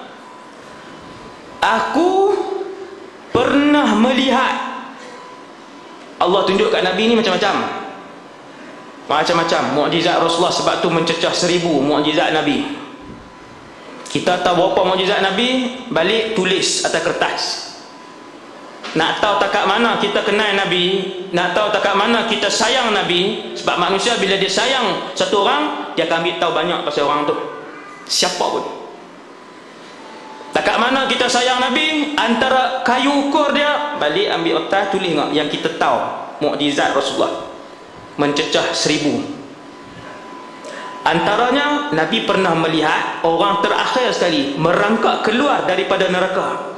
aku pernah melihat. Allah tunjuk kat Nabi ni macam-macam macam-macam mukjizat Rasulullah, sebab tu mencecah seribu mukjizat Nabi. Kita tahu berapa mukjizat Nabi, balik tulis atas kertas. Nak tahu tak kat mana kita kenal Nabi, nak tahu tak kat mana kita sayang Nabi, sebab manusia bila dia sayang satu orang, dia akan ambil tahu banyak pasal orang tu, siapa pun. Tak kat mana kita sayang Nabi, antara kayu ukur dia, balik ambil kertas tulis tengok yang kita tahu mukjizat Rasulullah mencecah seribu. Antaranya Nabi pernah melihat orang terakhir sekali merangkak keluar daripada neraka,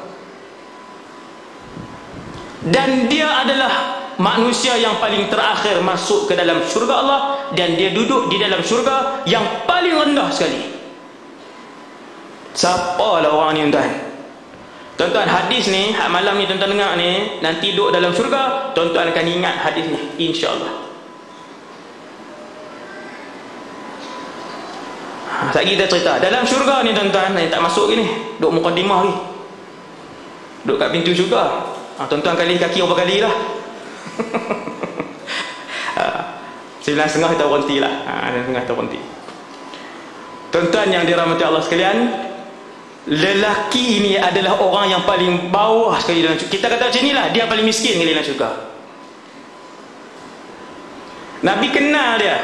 dan dia adalah manusia yang paling terakhir masuk ke dalam syurga Allah, dan dia duduk di dalam syurga yang paling rendah sekali. Siapalah orang ni tuan? Tuan-tuan, hadis ni hak malam ni tuan-tuan dengar ni, nanti duduk dalam syurga tuan-tuan akan ingat hadis ni, insya-Allah. Lagi kita cerita dalam syurga ni tuan-tuan, yang tak masuk ni duduk mukadimah ni, duduk kat pintu syurga. Ha, tuan-tuan kali kaki berapa kali lah. Sembilan setengah kita berhenti lah. Ha, sembilan setengah kita berhenti. Tuan-tuan yang dirahmati Allah sekalian, lelaki ini adalah orang yang paling bawah sekali dalam syurga. Kita kata macam inilah, dia paling miskin sekali dalam syurga. Nabi kenal dia.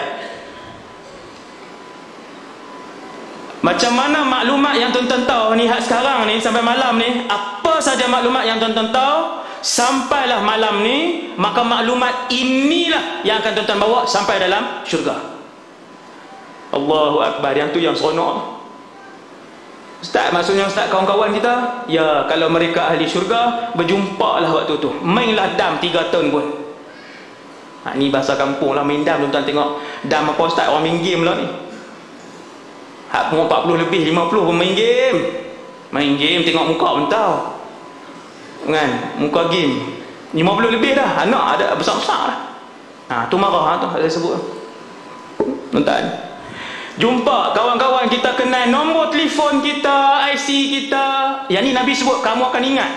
Macam mana maklumat yang tuan-tuan tahu ni sekarang ni sampai malam ni, apa saja maklumat yang tuan-tuan tahu sampailah malam ni, maka maklumat inilah yang akan tuan-tuan bawa sampai dalam syurga. Allahu Akbar. Yang tu yang seronok. Ustaz, maksudnya Ustaz kawan-kawan kita, ya, kalau mereka ahli syurga, berjumpa lah waktu tu, mainlah dam tiga tahun pun. Ha, ni bahasa kampung lah, main dam. Tuan-tuan tengok dam apa Ustaz, orang main game lah ni. Hak umur empat puluh lebih, lima puluh pun main game. Main game, tengok muka pun tahu kan, muka game. Lima puluh lebih dah, anak ada besar-besar lah. Ha, tu marah ha, tu saya sebut. Tuan-tuan, jumpa kawan-kawan kita, kenal nombor telefon kita, I C kita. Yang ni Nabi sebut kamu akan ingat.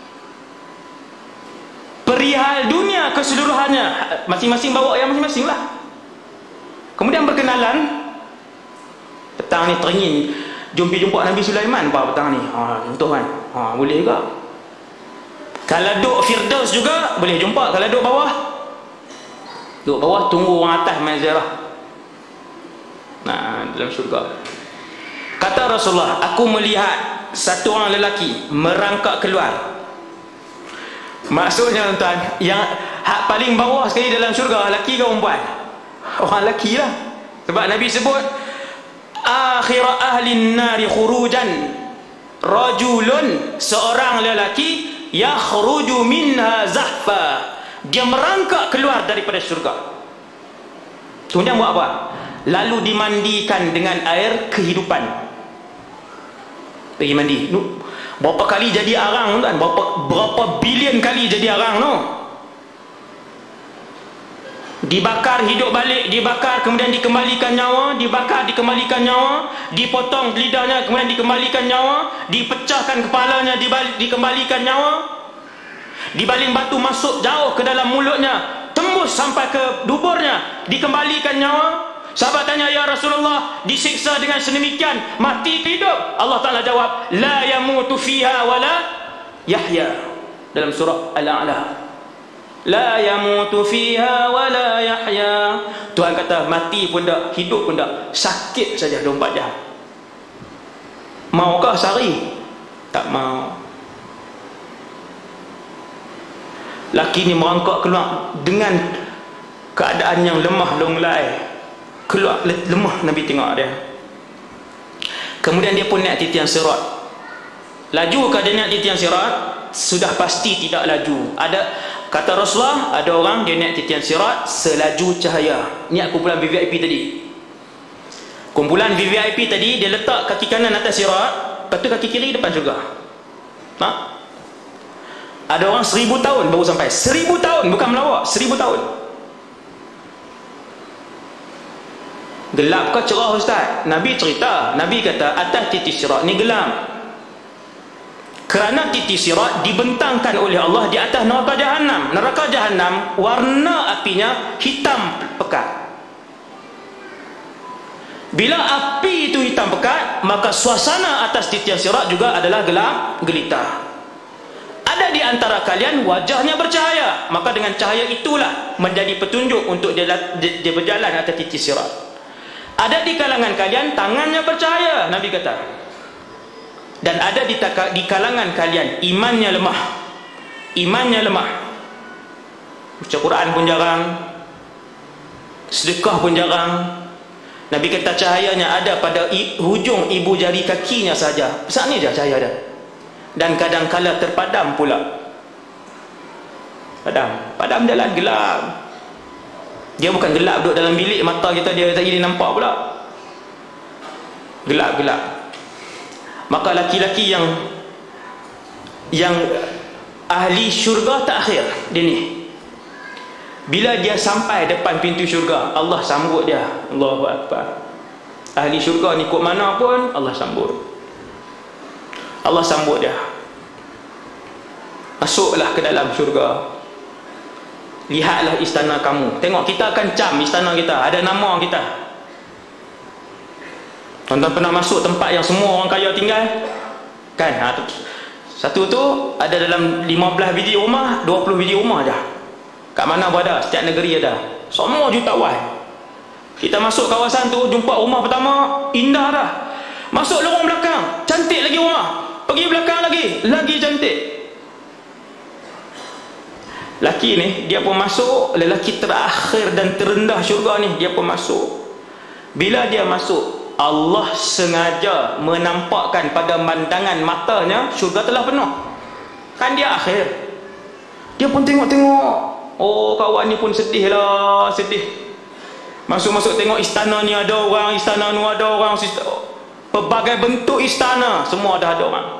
Perihal dunia keseluruhannya, masing-masing bawa yang masing-masing lah. Kemudian berkenalan. Petang ni teringin jumpa-jumpa Nabi Sulaiman apa petang ni. Ha, contoh kan. Ha, boleh juga. Kalau duduk Firdaus juga boleh jumpa. Kalau duduk bawah, duduk bawah tunggu orang atas main ziarah. Nah, dalam syurga. Kata Rasulullah, aku melihat satu orang lelaki merangkak keluar. Maksudnya tuan, yang hak paling bawah sekali dalam syurga, lelaki ke perempuan? Orang lelaki lah. Sebab Nabi sebut akhir ahli nari khurujan rajulun, seorang lelaki yakhruju minha zahfa, dia merangkak keluar daripada syurga. Kemudian buat apa? Lalu dimandikan dengan air kehidupan. Pergi mandi. Berapa kali jadi arang tuan? Berapa, berapa bilion kali jadi arang tu? Dibakar, hidup balik, dibakar, kemudian dikembalikan nyawa, dibakar, dikembalikan nyawa, dipotong lidahnya, kemudian dikembalikan nyawa, dipecahkan kepalanya, dibalik, dikembalikan nyawa, dibaling batu masuk jauh ke dalam mulutnya, tembus sampai ke duburnya, dikembalikan nyawa. Sahabat tanya, ya Rasulullah, disiksa dengan sedemikian, mati hidup? Allah Ta'ala jawab, la yamutu fiha wala yahya, dalam surah Al-A'la. La yamutu fiha wala yahya. Tuhan kata mati pun tak, hidup pun tak, sakit saja dua puluh empat jam. Maukah sehari? Tak mau. Laki ni merangkak keluar dengan keadaan yang lemah lunglai. Keluar lemah, Nabi tengok dia. Kemudian dia pun naik titian sirat. Laju ke dia naik titian sirat? Sudah pasti tidak laju. Ada, kata Rasulullah, ada orang dia naik titian sirat selaju cahaya. Ni kumpulan V V I P tadi. Kumpulan V V I P tadi, dia letak kaki kanan atas sirat, lepas tu kaki kiri depan syurga. Ha? Ada orang seribu tahun baru sampai. Seribu tahun, bukan melawak, seribu tahun. Gelap ke cerah Ustaz? Nabi cerita, Nabi kata atas titik sirat ni gelap. Kerana titik sirat dibentangkan oleh Allah di atas neraka Jahannam. Neraka Jahannam warna apinya hitam pekat. Bila api itu hitam pekat, maka suasana atas titik sirat juga adalah gelap gelita. Ada di antara kalian wajahnya bercahaya, maka dengan cahaya itulah menjadi petunjuk untuk dia, dia, dia berjalan atas titik sirat. Ada di kalangan kalian tangannya bercahaya, Nabi kata. Dan ada di, taka, di kalangan kalian imannya lemah. Imannya lemah. Baca Quran pun jarang, sedekah pun jarang. Nabi kata cahayanya ada pada i, hujung ibu jari kakinya saja. Besar ni je cahaya dia. Dan kadang-kala terpadam pula. Padam, padam jalan gelap. Dia bukan gelap duduk dalam bilik, mata kita dia tak jadi nampak pula. Gelap-gelap. Maka laki-laki yang yang ahli syurga terakhir dia ni, bila dia sampai depan pintu syurga, Allah sambut dia. Allahu Akbar. Ahli syurga ni kok mana pun Allah sambut. Allah sambut dia. Masuklah ke dalam syurga. Lihatlah istana kamu. Tengok, kita akan cam istana kita, ada nama kita. Tuan-tuan pernah masuk tempat yang semua orang kaya tinggal? Kan? Ha, tu. Satu tu ada dalam lima belas biji rumah, dua puluh biji rumah dah. Kat mana pun ada, setiap negeri ada. Semua jutawan. Kita masuk kawasan tu, jumpa rumah pertama, indah dah. Masuk lorong belakang, cantik lagi rumah. Pergi belakang lagi, lagi cantik. Laki ni, dia pun masuk, lelaki terakhir dan terendah syurga ni, dia pun masuk. Bila dia masuk, Allah sengaja menampakkan pada pandangan matanya syurga telah penuh. Kan dia akhir. Dia pun tengok-tengok. Oh, kawan ni pun sedih lah, sedih. Masuk-masuk tengok istana ni ada orang, istana ni ada orang, pelbagai bentuk istana semua dah ada orang.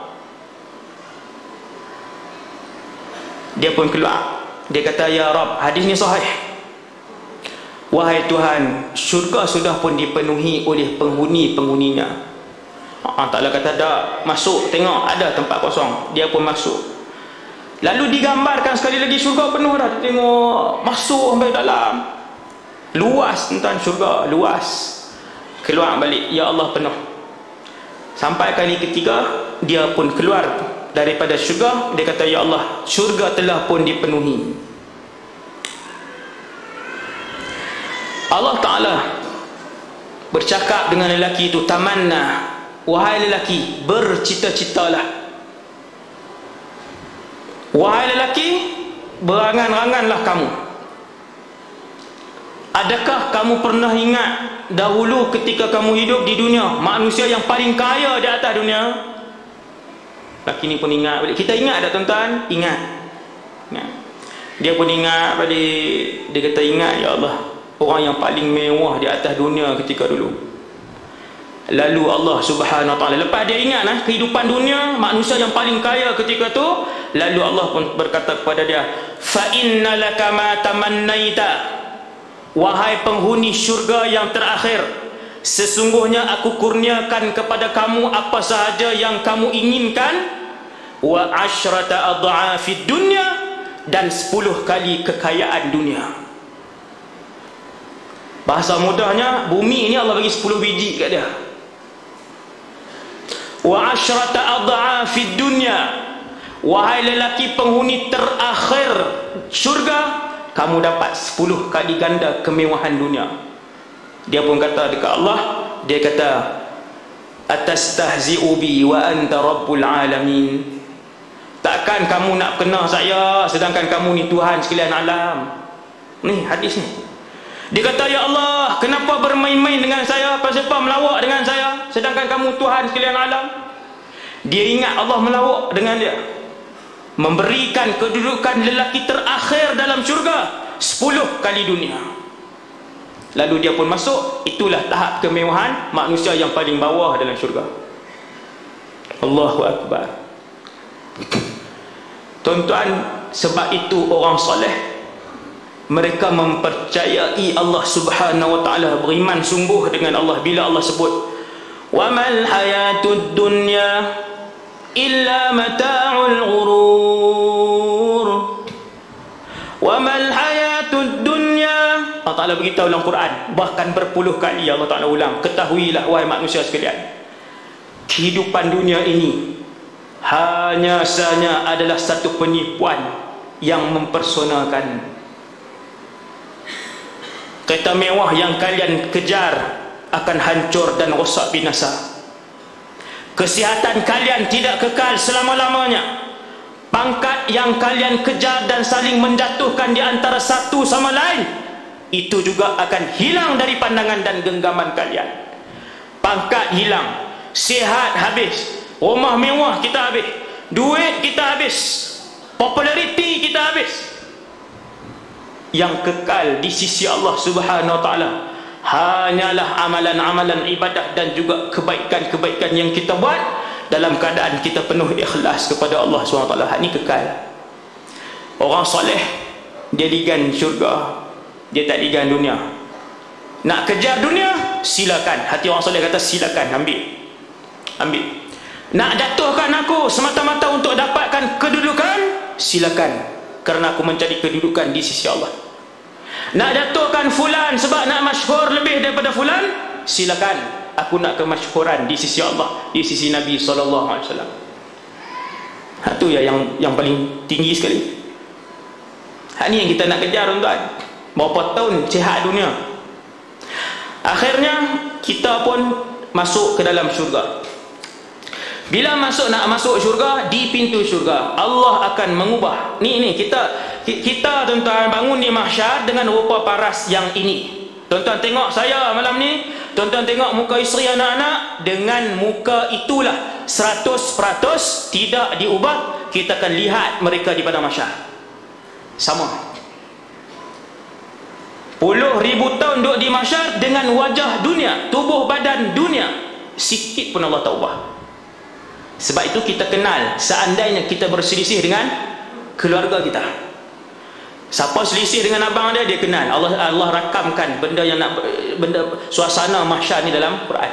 Dia pun keluar. Dia kata, ya Rab, hadis ni sahih. Wahai Tuhan, syurga sudah pun dipenuhi oleh penghuni-penghuninya. Allah Ta'ala kata, dah masuk, tengok ada tempat kosong. Dia pun masuk. Lalu digambarkan sekali lagi syurga penuh dah. Dia tengok, masuk sampai dalam. Luas tuan syurga, luas. Keluar balik, ya Allah penuh. Sampai kali ketiga, dia pun keluar daripada syurga. Dia kata, ya Allah, syurga telah pun dipenuhi. Allah Ta'ala bercakap dengan lelaki itu, tamanna, wahai lelaki, bercita-citalah. Wahai lelaki, berangan-anganlah kamu. Adakah kamu pernah ingat dahulu ketika kamu hidup di dunia, manusia yang paling kaya di atas dunia? Lelaki ni pun ingat balik. Kita ingat tak tuan-tuan? Ingat. Ingat. Dia pun ingat balik. Dia kata, ingat ya Allah, orang yang paling mewah di atas dunia ketika dulu. Lalu Allah Subhanahu Wa Taala, lepas dia ingat lah kehidupan dunia, manusia yang paling kaya ketika tu, lalu Allah pun berkata kepada dia, fa inna laka ma tamannaita, wahai penghuni syurga yang terakhir, sesungguhnya aku kurniakan kepada kamu apa sahaja yang kamu inginkan, wa asyrata adha'afid dunya, dan sepuluh kali kekayaan dunia. Bahasa mudahnya, bumi ini Allah bagi sepuluh biji kat dia. Wa asyrata adha'afid dunya, wahai lelaki penghuni terakhir syurga, kamu dapat sepuluh kali ganda kemewahan dunia. Dia pun kata dekat Allah, dia kata, atastahzi'u bi wa anta rabbul alamin. Takkan kamu nak kenal saya sedangkan kamu ni Tuhan sekalian alam. Ni hadis ni. Dia kata, ya Allah, kenapa bermain-main dengan saya, pasal apa melawak dengan saya sedangkan kamu Tuhan sekalian alam? Dia ingat Allah melawak dengan dia, memberikan kedudukan lelaki terakhir dalam syurga sepuluh kali dunia. Lalu dia pun masuk. Itulah tahap kemewahan manusia yang paling bawah dalam syurga. Allahu Akbar. Tuan-tuan, sebab itu orang soleh, mereka mempercayai Allah Subhanahu Wa Taala, beriman sungguh dengan Allah. Bila Allah sebut, wa mal hayatud dunya illa mata'ul ghurur, wa mal hayatud dunya, Allah Ta'ala beritahu dalam Quran, bahkan berpuluh kali Allah Ta'ala ulang, ketahuilah wahai manusia sekalian, kehidupan dunia ini hanya sahaja adalah satu penipuan yang mempersonakan. Kereta mewah yang kalian kejar akan hancur dan rosak binasa. Kesihatan kalian tidak kekal selama-lamanya. Pangkat yang kalian kejar dan saling menjatuhkan di antara satu sama lain, itu juga akan hilang dari pandangan dan genggaman kalian. Pangkat hilang, sihat habis, rumah mewah kita habis, duit kita habis, populariti kita habis. Yang kekal di sisi Allah Subhanahu Wa Taala hanyalah amalan-amalan ibadah dan juga kebaikan-kebaikan yang kita buat dalam keadaan kita penuh ikhlas kepada Allah Subhanahu Wa Taala. Ini kekal. Orang soleh, dia ligan syurga, dia tak ligan dunia. Nak kejar dunia, silakan. Hati orang soleh kata silakan, ambil, ambil. Nak jatuhkan aku semata-mata untuk dapatkan kedudukan, silakan, kerana aku mencari kedudukan di sisi Allah. Nak jatuhkan fulan sebab nak masyhur lebih daripada fulan, silakan, aku nak kemasyhuran di sisi Allah, di sisi Nabi sallallahu alaihi wasallam. Hak tu ya yang yang paling tinggi sekali. Hak ni yang kita nak kejar, tuan-tuan. Berapa tahun sihat dunia. Akhirnya kita pun masuk ke dalam syurga. Bila masuk nak masuk syurga, di pintu syurga Allah akan mengubah. Ni ni kita kita tuan-tuan bangun di mahsyar dengan rupa paras yang ini. Tuan-tuan tengok saya malam ni, tuan-tuan tengok muka isteri anak-anak, dengan muka itulah seratus peratus tidak diubah. Kita akan lihat mereka di padang mahsyar sama. Puluh ribu tahun duduk di mahsyar dengan wajah dunia, tubuh badan dunia, sikit pun Allah tak ubah. Sebab itu kita kenal, seandainya kita berselisih dengan keluarga kita, siapa selisih dengan abang dia, dia kenal. Allah Allah rakamkan benda yang nak benda suasana mahsyar ni dalam Quran.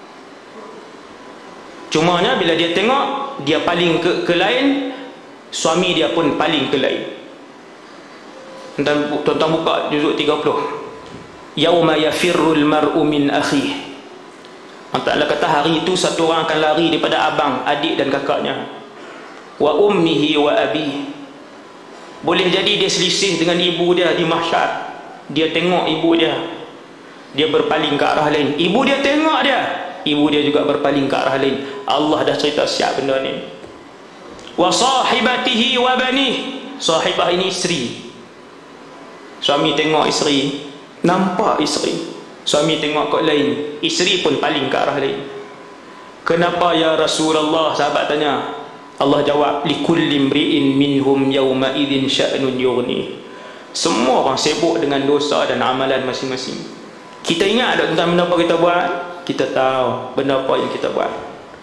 Cumanya bila dia tengok, dia paling ke, ke lain, suami dia pun paling ke lain. Tuan-tuan buka juzuk tiga puluh. Yauma yafirrul mar'u min akhihi. Allah Ta'ala kata hari itu satu orang akan lari daripada abang, adik dan kakaknya. Wa ummihi wa abihi. Boleh jadi dia selisih dengan ibu dia di mahsyar. Dia tengok ibu dia, dia berpaling ke arah lain. Ibu dia tengok dia, ibu dia juga berpaling ke arah lain. Allah dah cerita siap benda ni. Wa sahibatihi wa banih. Sahibah ini isteri. Suami tengok isteri, nampak isteri. Suami tengok kot lain, isteri pun paling ke arah lain. Kenapa ya Rasulullah? Sahabat tanya. Allah jawab, likulli imri'in minhum yawma idzin sya'nun yughni. Semua orang sibuk dengan dosa dan amalan masing-masing. Kita ingat tak tentang benda apa kita buat? Kita tahu benda apa yang kita buat.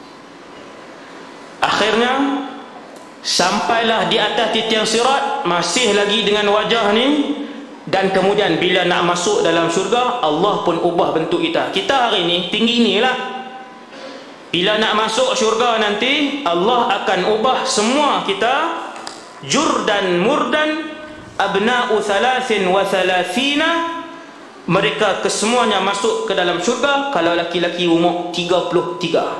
Akhirnya sampailah di atas titian sirat, masih lagi dengan wajah ni. Dan kemudian bila nak masuk dalam syurga, Allah pun ubah bentuk kita. Kita hari ni tinggi ni lah. Bila nak masuk syurga nanti, Allah akan ubah semua kita jurdan murdan abna'u thalathin wa thalathina. Mereka kesemuanya masuk ke dalam syurga. Kalau laki-laki umur tiga puluh tiga.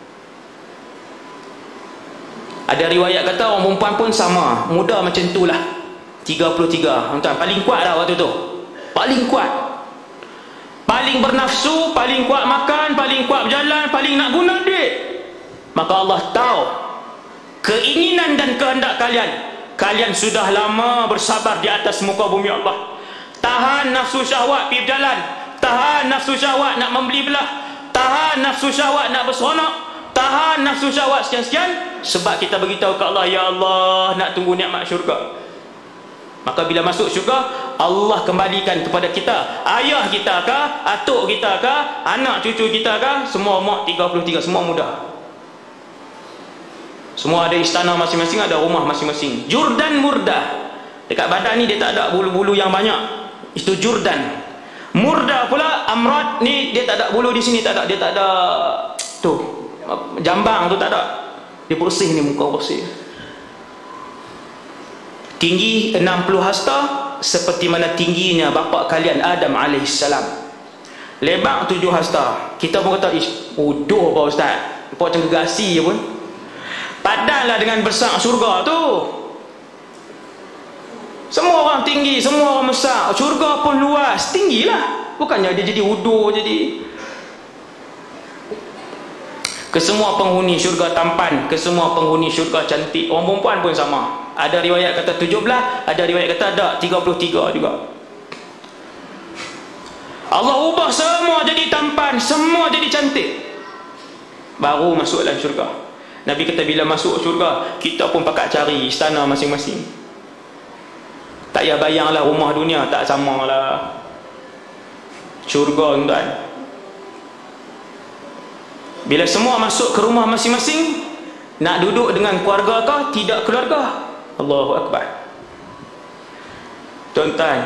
Ada riwayat kata orang perempuan pun sama, muda macam tu lah, tiga puluh tiga. Tuan, paling kuat dah waktu tu. Paling kuat. Paling bernafsu, paling kuat makan, paling kuat berjalan, paling nak guna duit. Maka Allah tahu keinginan dan kehendak kalian. Kalian sudah lama bersabar di atas muka bumi Allah. Tahan nafsu syahwat pergi berjalan. Tahan nafsu syahwat nak membeli belah. Tahan nafsu syahwat nak berseronok. Tahan nafsu syahwat sekian-sekian. Sebab kita beritahu ke Allah, ya Allah, nak tunggu nikmat syurga. Maka bila masuk syurga, Allah kembalikan kepada kita, ayah kita ke, atuk kita ke, anak cucu kita ke, semua umur tiga puluh tiga, semua muda. Semua ada istana masing-masing, ada rumah masing-masing. Jurdan murda. Dekat badan ni dia tak ada bulu-bulu yang banyak. Itu jurdan. Murda pula, amrat ni dia tak ada bulu di sini, tak ada, dia tak ada tu, jambang tu tak ada. Dia bersih ni, muka bersih. Tinggi enam puluh hasta, seperti mana tingginya bapa kalian Adam alaihissalam. Lebar tujuh hasta. Kita pun kata, ish, bodoh Pak Ustaz, Pak macam gegasi je pun. Padanlah dengan besar syurga tu. Semua orang tinggi, semua orang besar. Syurga pun luas, tinggilah. Bukannya dia jadi udur, jadi. Kesemua penghuni syurga tampan, kesemua penghuni syurga cantik. Orang perempuan pun sama. Ada riwayat kata tujuh belas, ada riwayat kata ada tiga puluh tiga juga. Allah ubah semua jadi tampan, semua jadi cantik. Baru masuk dalam syurga. Nabi kata bila masuk syurga, kita pun pakat cari istana masing-masing. Tak payah bayanglah rumah dunia, tak sama lah. Syurga, tuan. Bila semua masuk ke rumah masing-masing, nak duduk dengan keluarga kah? Tidak keluarga. Allahu Akbar. Tuan-tuan,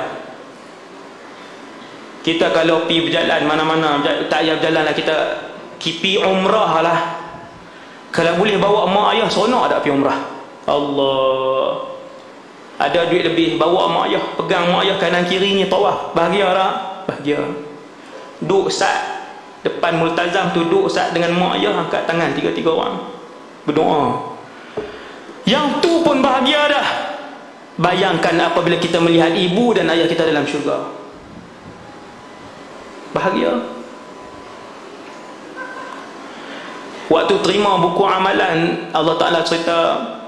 kita kalau pergi berjalan mana-mana, tak payah berjalan lah, kita kipi umrah lah. Kalau boleh bawa mak ayah, seronok tak pergi umrah? Allah. Ada duit lebih, bawa mak ayah, pegang mak ayah kanan kiri ni tawaf. Bahagia tak? Bahagia. Duk sat depan multazam, duduk ustaz dengan mak ayah, angkat tangan tiga-tiga orang berdoa. Yang tu pun bahagia dah. Bayangkan apabila kita melihat ibu dan ayah kita dalam syurga. Bahagia. Waktu terima buku amalan, Allah Ta'ala cerita,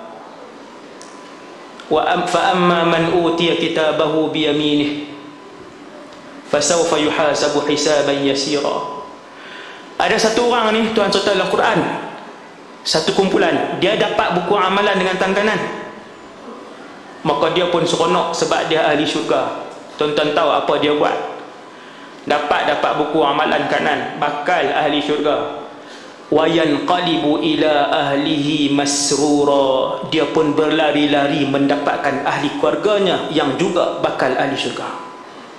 wa fa amma man utiya kitabahu bi yaminih fasawfa yuhasabu hisaban yasira. Ada satu orang ni, Tuhan cerita dalam Quran, satu kumpulan, dia dapat buku amalan dengan tangan kanan, maka dia pun seronok sebab dia ahli syurga. Tuan-tuan tahu apa dia buat? Dapat dapat buku amalan kanan, bakal ahli syurga. Wa yanqalibu ila ahlihi masrura, dia pun berlari-lari mendapatkan ahli keluarganya yang juga bakal ahli syurga.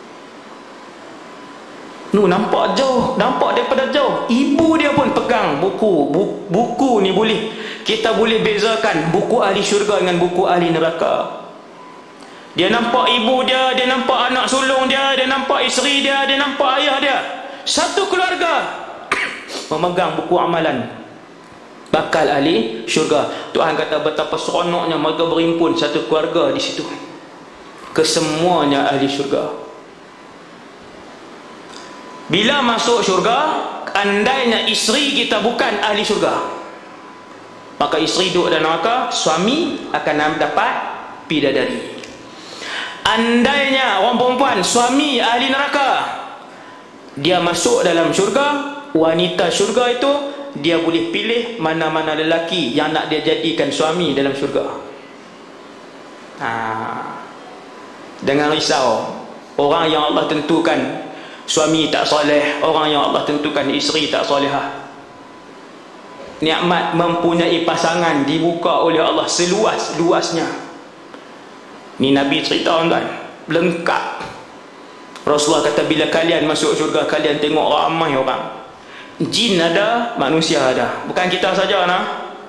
Nu nampak jauh, nampak daripada jauh. Ibu dia pun pegang buku. Buku, buku ni boleh, kita boleh bezakan buku ahli syurga dengan buku ahli neraka. Dia nampak ibu dia, dia nampak anak sulung dia, dia nampak isteri dia, dia nampak ayah dia. Satu keluarga memegang buku amalan, bakal ahli syurga. Tuhan kata betapa seronoknya mereka berhimpun satu keluarga di situ. Kesemuanya ahli syurga. Bila masuk syurga, andainya isteri kita bukan ahli syurga, maka isteri duduk dalam neraka, suami akan dapat bidadari. Andainya orang perempuan, suami ahli neraka, dia masuk dalam syurga, wanita syurga itu dia boleh pilih mana-mana lelaki yang nak dia jadikan suami dalam syurga. Ha. Jangan risau, orang yang Allah tentukan suami tak soleh, orang yang Allah tentukan isteri tak solehah. Nikmat mempunyai pasangan dibuka oleh Allah seluas-luasnya. Ni Nabi cerita tuan, lengkap. Rasulullah kata bila kalian masuk syurga, kalian tengok ramai orang. Jin ada, manusia ada. Bukan kita saja nah.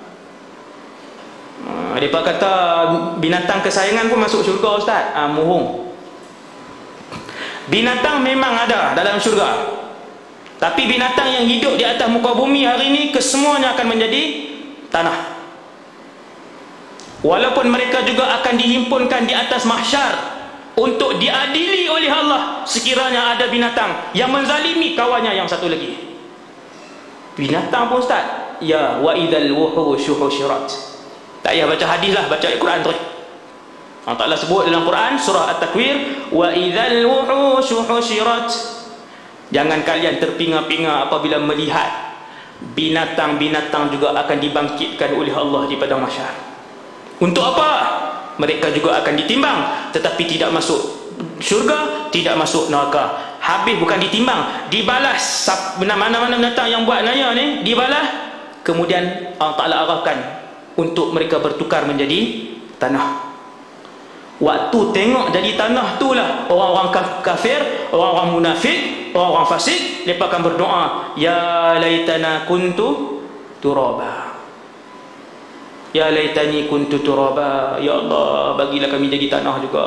Ha, mereka kata binatang kesayangan pun masuk syurga ustaz. Ah, mohong. Binatang memang ada dalam syurga, tapi binatang yang hidup di atas muka bumi hari ini kesemuanya akan menjadi tanah. Walaupun mereka juga akan dihimpunkan di atas mahsyar untuk diadili oleh Allah sekiranya ada binatang yang menzalimi kawannya yang satu lagi. Binatang pun ustaz, ya wa idzal wuhushu husyirat. Tak payah baca hadis lah, baca Al-Quran terus. Allah Ta'ala sebut dalam Quran surah At-Takwir, wa idzal wuhushu husyirat. Jangan kalian terpinga-pinga apabila melihat binatang-binatang juga akan dibangkitkan oleh Allah di padang mahsyar. Untuk apa? Mereka juga akan ditimbang, tetapi tidak masuk syurga, tidak masuk neraka. Habis bukan ditimbang, dibalas. Mana-mana binatang yang buat naya ni dibalas, kemudian Allah Ta'ala arahkan untuk mereka bertukar menjadi tanah. Waktu tengok jadi tanah tu lah, orang-orang kafir, orang-orang munafik, orang-orang fasik, mereka akan berdoa, ya laitana kuntu turaba, ya laitani kuntu turaba, ya Allah bagilah kami jadi tanah juga.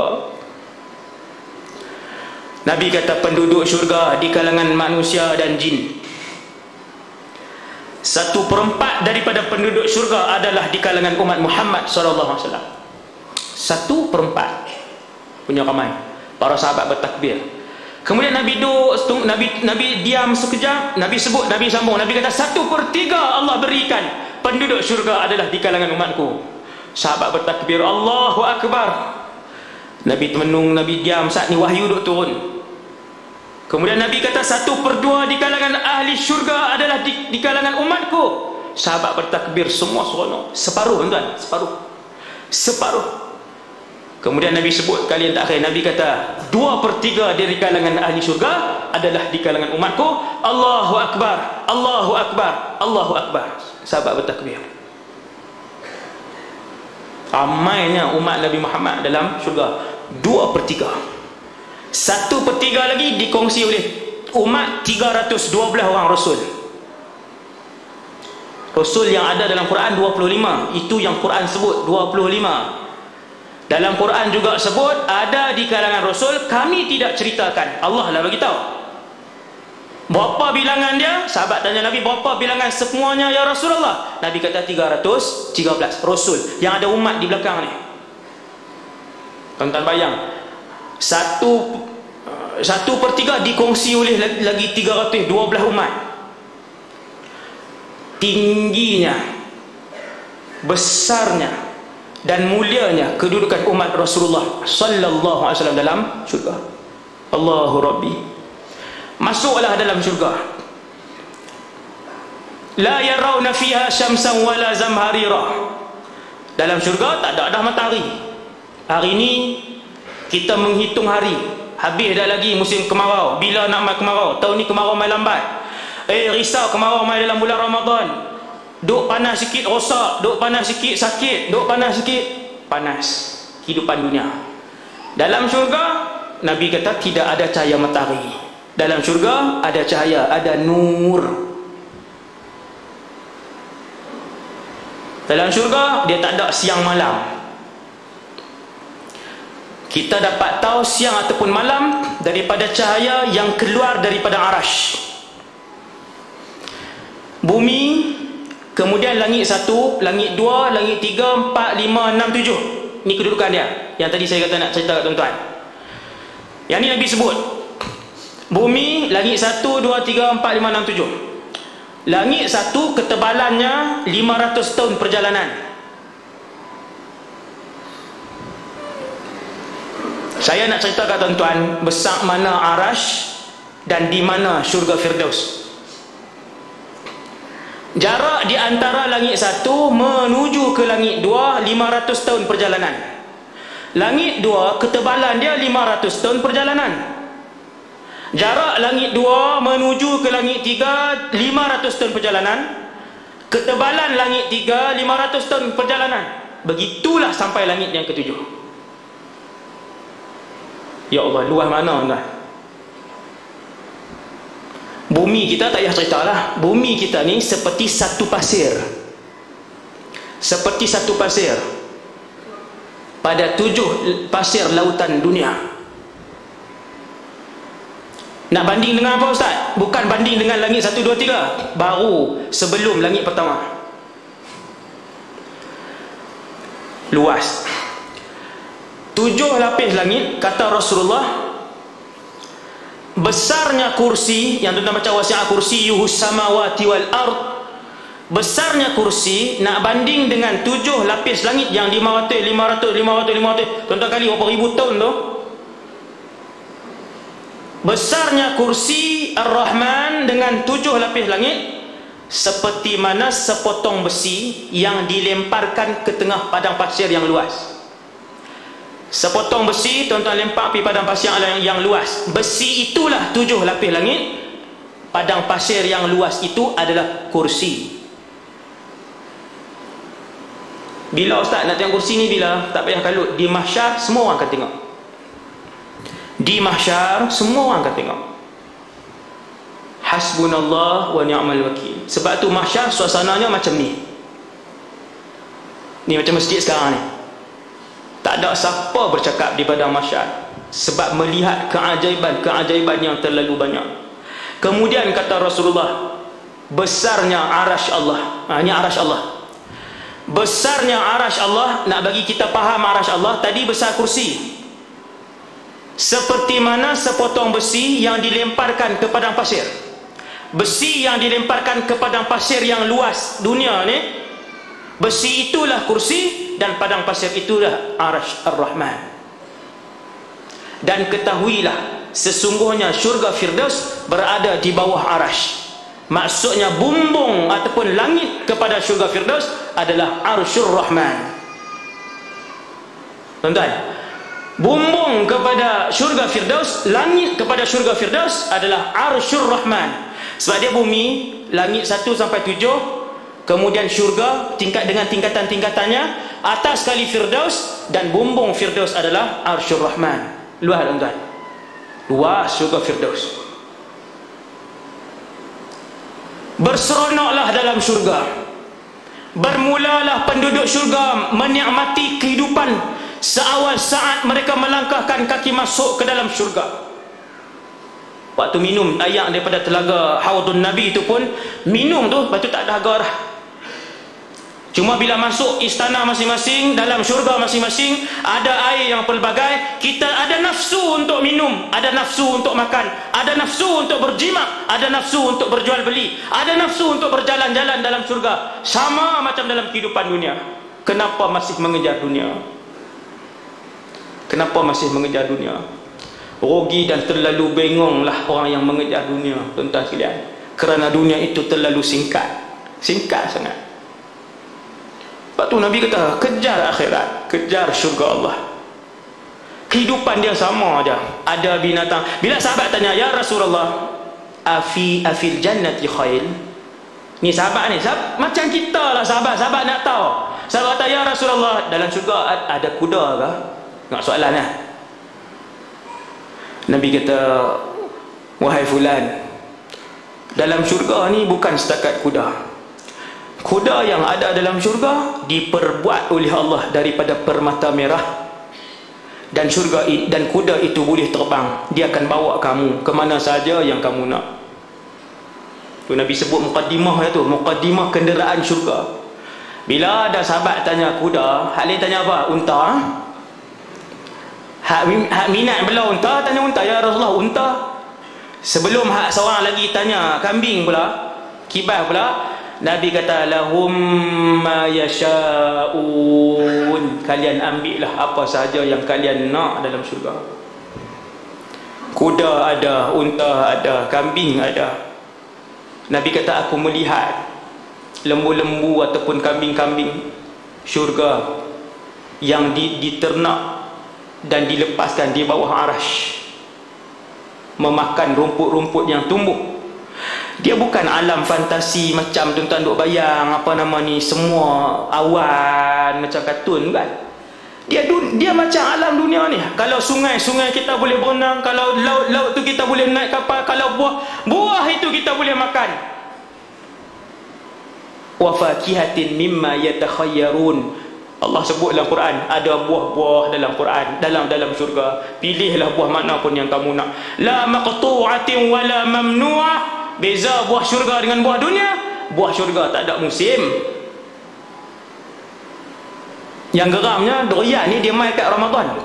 Nabi kata penduduk syurga di kalangan manusia dan jin, satu perempat daripada penduduk syurga adalah di kalangan umat Muhammad sallallahu alaihi wasallam. Satu perempat punya ramai. Para sahabat bertakbir. Kemudian Nabi duduk, Nabi Nabi diam sekejap, Nabi sebut, Nabi sambung, Nabi kata satu per tiga Allah berikan penduduk syurga adalah di kalangan umatku. Sahabat bertakbir, Allahu Akbar. Nabi termenung, Nabi diam, saat ni wahyu duduk turun. Kemudian Nabi kata satu per dua di kalangan ahli syurga adalah di, di kalangan umatku. Sahabat bertakbir semua seronok. Separuh tuan, separuh. Separuh. Kemudian Nabi sebut kali yang terakhir, Nabi kata dua per tiga dari kalangan ahli syurga adalah di kalangan umatku. Allahu Akbar, Allahu Akbar, Allahu Akbar. Sahabat bertakbir. Ramainya umat Nabi Muhammad dalam syurga, dua per tiga. Satu per tiga lagi dikongsi oleh umat tiga ratus dua belas orang Rasul. Rasul yang ada dalam Quran dua puluh lima. Itu yang Quran sebut dua puluh lima. Dalam Quran juga sebut ada di kalangan Rasul, kami tidak ceritakan, Allah lah bagi tahu. Berapa bilangan dia? Sahabat tanya Nabi, berapa bilangan semuanya ya Rasulullah? Nabi kata tiga ratus tiga belas Rasul, yang ada umat di belakang ni. Tuan-tuan bayang, satu satu per tiga dikongsi oleh lagi tiga ratus dua belas umat. Tingginya, besarnya dan mulianya kedudukan umat Rasulullah sallallahu alaihi wasallam dalam syurga. Allahu Rabbi, masuklah dalam syurga. La yarawna fiha syamsan wala zamharira. Dalam syurga tak ada dah matahari. Hari ini kita menghitung hari, habis dah lagi musim kemarau. Bila nak mai kemarau? Tahun ni kemarau mai lambat. Eh, risau kemarau mai dalam bulan Ramadan. Duk panas sikit rosak, duk panas sikit sakit, duk panas sikit panas. Kehidupan dunia. Dalam syurga, Nabi kata tidak ada cahaya matahari. Dalam syurga ada cahaya, ada nur. Dalam syurga dia tak ada siang malam. Kita dapat tahu siang ataupun malam daripada cahaya yang keluar daripada arash. Bumi, kemudian langit satu, langit dua, langit tiga, empat, lima, enam, tujuh. Ini kedudukan dia. Yang tadi saya kata nak cerita kat tuan-tuan. Yang ni Nabi sebut. Bumi, langit satu, dua, tiga, empat, lima, enam, tujuh. Langit satu ketebalannya lima ratus tahun perjalanan. Saya nak cerita kat tuan-tuan besar mana arash dan di mana syurga Firdaus. Jarak di antara langit satu menuju ke langit dua lima ratus tahun perjalanan. Langit dua ketebalan dia lima ratus tahun perjalanan. Jarak langit dua menuju ke langit tiga lima ratus tahun perjalanan. Ketebalan langit tiga lima ratus tahun perjalanan. Begitulah sampai langit yang ketujuh. Ya Allah, luas mana tuan? Bumi kita tak payah cerita lah. Bumi kita ni seperti satu pasir. Seperti satu pasir pada tujuh pasir lautan dunia. Nak banding dengan apa Ustaz? Bukan banding dengan langit satu, dua, tiga. Baru sebelum langit pertama. Luas. Tujuh lapis langit, kata Rasulullah, besarnya kursi, yang tuan-tuan baca wasi'ah kursiyuhus samawati wal ard, besarnya kursi nak banding dengan tujuh lapis langit yang lima ratus, lima ratus, lima ratus, lima ratus, tuan-tuan kali berapa ribu tahun tu. Besarnya kursi Ar-Rahman dengan tujuh lapis langit seperti mana sepotong besi yang dilemparkan ke tengah padang pasir yang luas. Sepotong besi tuan-tuan lempar pergi padang pasir yang, yang luas. Besi itulah tujuh lapis langit. Padang pasir yang luas itu adalah kursi. Bila Ustaz nak tengok kursi ni bila? Tak payah kalut. Di mahsyar semua orang akan tengok. Di mahsyar semua orang akan tengok. Hasbunallah wa ni'mal wakil. Sebab tu mahsyar suasananya macam ni. Ni macam masjid sekarang ni. Tak ada siapa bercakap di padang mahsyar sebab melihat keajaiban-keajaiban yang terlalu banyak. Kemudian kata Rasulullah, besarnya arash Allah. Ha, ini arash Allah. Besarnya arash Allah, nak bagi kita faham arash Allah, tadi besar kursi. Seperti mana sepotong besi yang dilemparkan ke padang pasir. Besi yang dilemparkan ke padang pasir yang luas dunia ni, besi itulah kursi dan padang pasir itulah arash Ar-Rahman. Dan ketahuilah sesungguhnya syurga Firdaus berada di bawah arash. Maksudnya bumbung ataupun langit kepada syurga Firdaus adalah arsyur Rahman. Tuan-tuan, bumbung kepada syurga Firdaus, langit kepada syurga Firdaus adalah arsyur Rahman. Sebab dia bumi, langit satu sampai tujuh, kemudian syurga tingkat dengan tingkatan-tingkatannya, atas sekali Firdaus, dan bumbung Firdaus adalah arsyur Rahman. Luas tuan-tuan, luas syurga Firdaus. Berseronoklah dalam syurga. Bermulalah penduduk syurga menikmati kehidupan seawal saat mereka melangkahkan kaki masuk ke dalam syurga. Waktu minum air daripada telaga Haudun Nabi itu pun minum tu, lepas tu tak dahaga dah. Cuma bila masuk istana masing-masing, dalam syurga masing-masing, ada air yang pelbagai. Kita ada nafsu untuk minum, ada nafsu untuk makan, ada nafsu untuk berjima, ada nafsu untuk berjual beli, ada nafsu untuk berjalan-jalan dalam syurga. Sama macam dalam kehidupan dunia. Kenapa masih mengejar dunia? Kenapa masih mengejar dunia? Rugi dan terlalu bengonglah orang yang mengejar dunia, tuan-tuan sekalian. Kerana dunia itu terlalu singkat. Singkat sangat. Lepas tu Nabi kata, kejar akhirat, kejar syurga Allah. Kehidupan dia sama aja. Ada binatang. Bila sahabat tanya, ya Rasulullah, afi afil jannati khail? Ni sahabat ni, sahabat, macam kita lah sahabat. Sahabat nak tahu. Sahabat kata, ya Rasulullah, dalam syurga ada kuda ke? Nak soalan lah. Nabi kata, wahai fulan, dalam syurga ni bukan setakat kuda. Kuda yang ada dalam syurga diperbuat oleh Allah daripada permata merah, dan syurga dan kuda itu boleh terbang. Dia akan bawa kamu ke mana saja yang kamu nak. Tu Nabi sebut muqaddimah tu, muqaddimah kenderaan syurga. Bila ada sahabat tanya kuda, hak lain tanya apa? Unta. Hak, hak minat belah unta, tanya unta. Ya Rasulullah, unta. Sebelum hak seorang lagi tanya kambing pula, kibas pula, Nabi kata, lahum ma yasha'un, kalian ambillah apa sahaja yang kalian nak dalam syurga. Kuda ada, unta ada, kambing ada. Nabi kata, aku melihat lembu-lembu ataupun kambing-kambing syurga yang diternak dan dilepaskan di bawah arash, memakan rumput-rumput yang tumbuh. Dia bukan alam fantasi macam tuan-tuan duk bayang apa nama ni, semua awan macam kartun kan. Dia dia macam alam dunia ni. Kalau sungai-sungai kita boleh berenang, kalau laut-laut tu kita boleh naik kapal, kalau buah buah itu kita boleh makan. Wa fakihatin mimma yatakhayyarun. Allah sebut dalam Quran, ada buah-buah dalam Quran, dalam dalam syurga. Pilihlah buah mana pun yang kamu nak. La maqtu'atin wala mamnu'ah. Beza buah syurga dengan buah dunia. Buah syurga tak ada musim. Yang geramnya, durian ni dia mai kat Ramadan.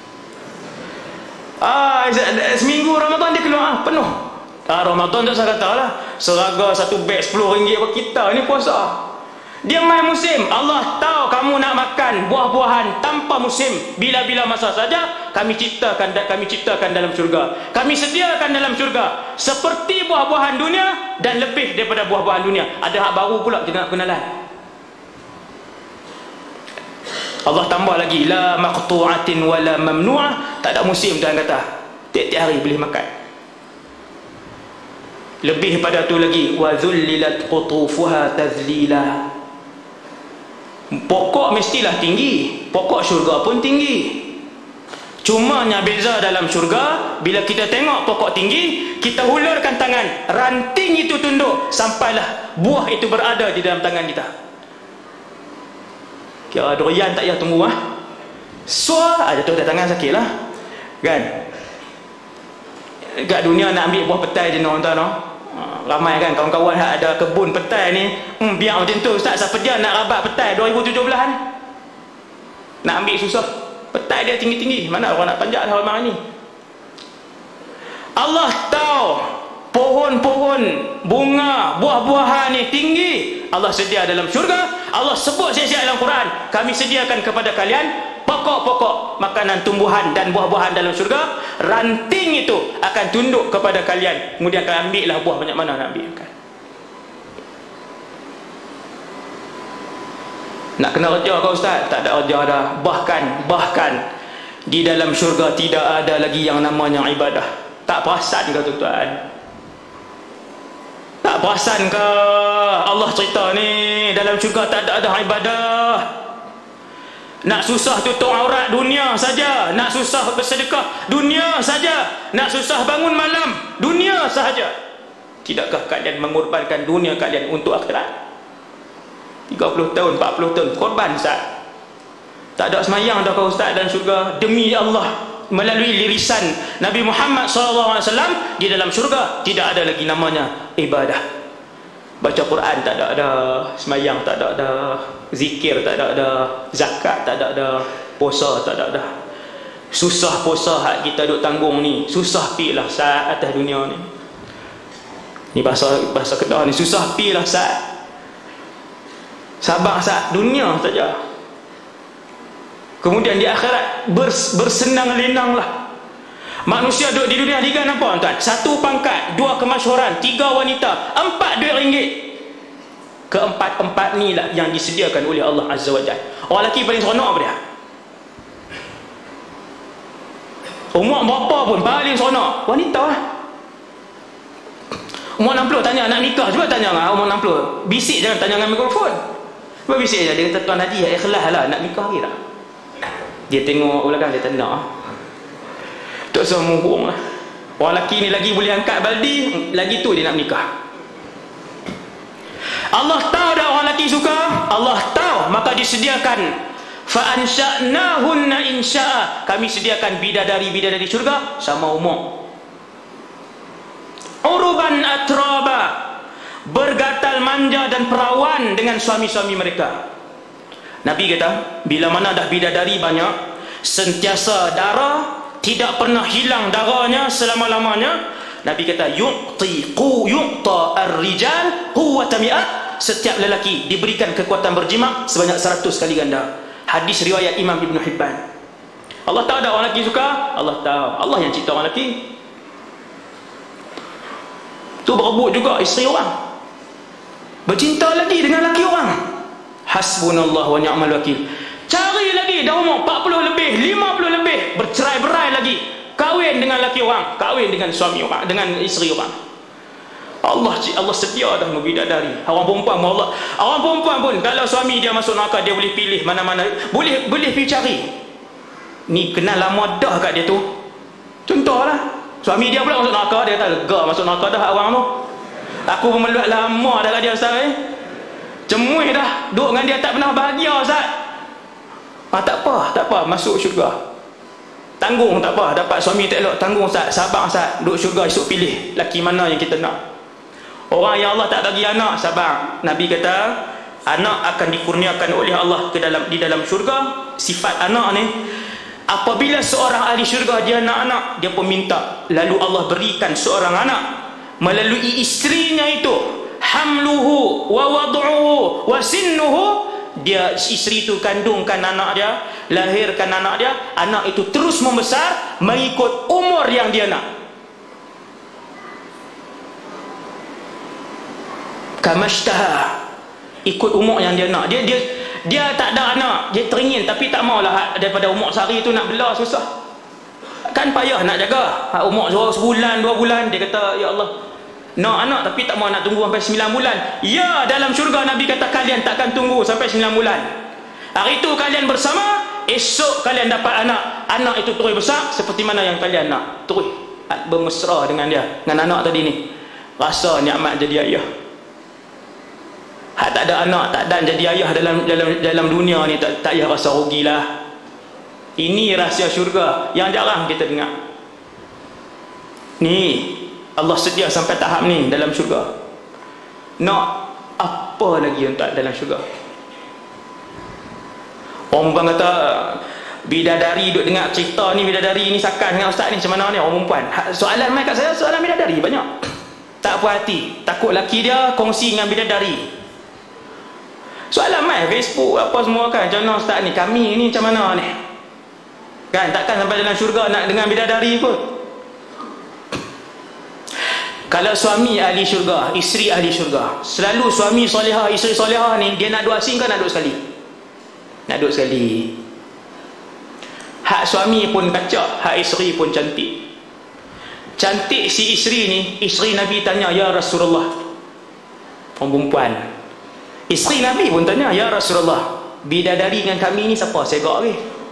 Ah, seminggu Ramadan dia keluar ah, penuh. Ah, Ramadan tu saya kata lah, seraga satu beg sepuluh ringgit apa kita ni puasa. Dia mai musim. Allah tahu kamu nak makan buah-buahan tanpa musim, bila-bila masa saja kami ciptakan, kami ciptakan dalam syurga. Kami sediakan dalam syurga seperti buah-buahan dunia dan lebih daripada buah-buahan dunia. Ada hak baru pula kita nak kenalan. Allah tambah lagi, la maqtu'atin wala mamnu'ah, tak ada musim. Tuhan kata tiap-tiap hari boleh makan. Lebih pada tu lagi, wa dhullilat qutufuha tadhlila. Pokok mestilah tinggi, pokok syurga pun tinggi. Cumanya beza dalam syurga, bila kita tengok pokok tinggi, kita hulurkan tangan, ranting itu tunduk sampailah buah itu berada di dalam tangan kita. Kira durian tak payah tunggu ah. Suar ada tu tangan sakit lah. Kan? Kat dunia nak ambil buah petai je no, tuan-tuan no. Ramai kan kawan-kawan ada kebun petai ni, hmm, biar macam tu Ustaz, siapa dia nak rabat petai dua ribu tujuh belas ni, nak ambil susah. Petai dia tinggi-tinggi, mana orang nak panjat dah orang ni. Allah tahu pohon-pohon bunga, buah-buahan ni tinggi, Allah sedia dalam syurga. Allah sebut siap-siap dalam Quran, kami sediakan kepada kalian pokok-pokok makanan tumbuhan dan buah-buahan dalam syurga. Ranting itu akan tunduk kepada kalian, kemudian kalian ambillah buah banyak mana nak ambil kan. Nak kena kerja kau Ustaz? Tak ada kerja dah. Bahkan bahkan di dalam syurga tidak ada lagi yang namanya ibadah. Tak perasan ke tuan-tuan? Tak perasan ke Allah cerita ni dalam syurga tak ada ada ibadah? Nak susah tutup aurat dunia saja, nak susah bersedekah dunia saja, nak susah bangun malam dunia sahaja. Tidakkah kalian mengorbankan dunia kalian untuk akhirat? tiga puluh tahun, empat puluh tahun korban Ustaz. Tak ada semayang dah kau Ustaz dalam syurga. Demi Allah, melalui lirisan Nabi Muhammad sallallahu alaihi wasallam, di dalam syurga tidak ada lagi namanya ibadah. Baca Quran tak ada, ada semayang tak ada, ada zikir tak ada, ada zakat tak ada, ada puasa tak ada, ada. Susah puasa hak kita duk tanggung ni, susah pilah saat atas dunia ni. Ni bahasa bahasa Kedah ni, susah pilah saat. Sabar saat dunia saja. Kemudian di akhirat bers, bersenang lenanglah. Manusia duduk di dunia tiga nampak tuan? Satu pangkat, dua kemasyhuran, tiga wanita, empat duit ringgit. Keempat-empat ni lah yang disediakan oleh Allah Azza wa Jalla. Orang lelaki paling seronok apa dia? Umur berapa pun paling seronok wanita lah. Umur enam puluh tanya nak nikah, cuba tanya lah umur enam puluh. Bisik jangan tanya dengan mikrofon. Cuba bisik je, dia kata Tuan Haji ya ikhlas lah nak nikah lagi tak? Dia tengok belakang, dia tak nak. Tak usah muhung lah. Orang lelaki ni lagi boleh angkat baldi, lagi tu dia nak nikah. Allah tahu dah orang lelaki suka, Allah tahu, maka disediakan fa ansha'nahunna insya'a, kami sediakan bidadari-bidadari syurga sama umur. Uruban atraba, bergatal manja dan perawan dengan suami-suami mereka. Nabi kata, bila mana dah bidadari banyak, sentiasa darah, tidak pernah hilang darahnya selama-lamanya. Nabi kata, yu'ti qu yu'ta ar-rijal quwwata mi'ah, setiap lelaki diberikan kekuatan berjimak sebanyak seratus kali ganda. Hadis riwayat Imam Ibn Hibban. Allah tahu ada orang lelaki suka, Allah tahu. Allah yang cipta orang lelaki. Tu berebut juga isteri orang, bercinta lagi dengan lelaki orang. Hasbunallah wa ni'mal wakil. Cari lagi dah umur empat puluh lebih, lima puluh lebih, bercerai-berai lagi, kahwin dengan lelaki orang, kahwin dengan suami orang, dengan isteri orang. Allah Allah setia dah membidadari. Orang perempuan pun Allah, orang perempuan pun kalau suami dia masuk neraka, dia boleh pilih mana-mana, boleh boleh pergi cari. Ni kenal lama dah kat dia tu. Contohlah, suami dia pula masuk neraka, dia kata lega masuk neraka dah orang tu. Aku pun meluat lama dah kat dia Ustaz eh. Cemuih dah, duduk dengan dia tak pernah bahagia Ustaz. Ah, tak apa, tak apa, masuk syurga. Tanggung tak apa, dapat suami tak elok, tanggung Ustaz, sabar Ustaz, duduk syurga esok pilih laki mana yang kita nak. Orang yang Allah tak bagi anak, sabar. Nabi kata, anak akan dikurniakan oleh Allah ke dalam di dalam syurga. Sifat anak ni, apabila seorang ahli syurga dia nak anak, dia pun minta, lalu Allah berikan seorang anak melalui isterinya itu. Hamluhu wa wad'uhu wa sinnuhu, dia isteri itu kandungkan anak dia, lahirkan anak dia, anak itu terus membesar mengikut umur yang dia nak. Kamashtaha, ikut umur yang dia nak. Dia dia dia tak ada anak, dia teringin tapi tak maulah daripada umur sehari itu nak bela susah. Kan payah nak jaga. Hak umur sebulan, dua bulan, dia kata ya Allah, nak anak tapi tak mau nak tunggu sampai sembilan bulan. Ya, dalam syurga Nabi kata kalian takkan tunggu sampai sembilan bulan. Hari itu kalian bersama, esok kalian dapat anak. Anak itu terus besar seperti mana yang kalian nak. Terus bermesra dengan dia, dengan anak tadi ni. Rasa nikmat jadi ayah. Hak tak ada anak, tak ada jadi ayah dalam dalam dalam dunia ni, tak tak payah rasa rugilah. Ini rahsia syurga yang jarang kita dengar. Ni Allah sedia sampai tahap ni dalam syurga. Nak apa lagi untuk dalam syurga? Orang perempuan kata, bidadari duk dengar cerita ni, bidadari ni sakan dengan ustaz ni macam mana ni orang perempuan. Soalan mai kat saya, soalan bidadari banyak. Tak puas hati, takut laki dia kongsi dengan bidadari. Soalan mai Facebook apa semua kan, macam mana ustaz ni, kami ni macam mana ni? Kan takkan sampai dalam syurga nak dengan bidadari pun. Kalau suami ahli syurga, isteri ahli syurga, selalu suami solehah, isteri solehah ni, dia nak duduk asing ke nak duduk sekali? Nak duduk sekali. Hak suami pun kacak, hak isteri pun cantik. Cantik si isteri ni, isteri Nabi tanya, ya Rasulullah, orang perempuan, isteri Nabi pun tanya, ya Rasulullah, bidadari dengan kami ni siapa? Segak ke?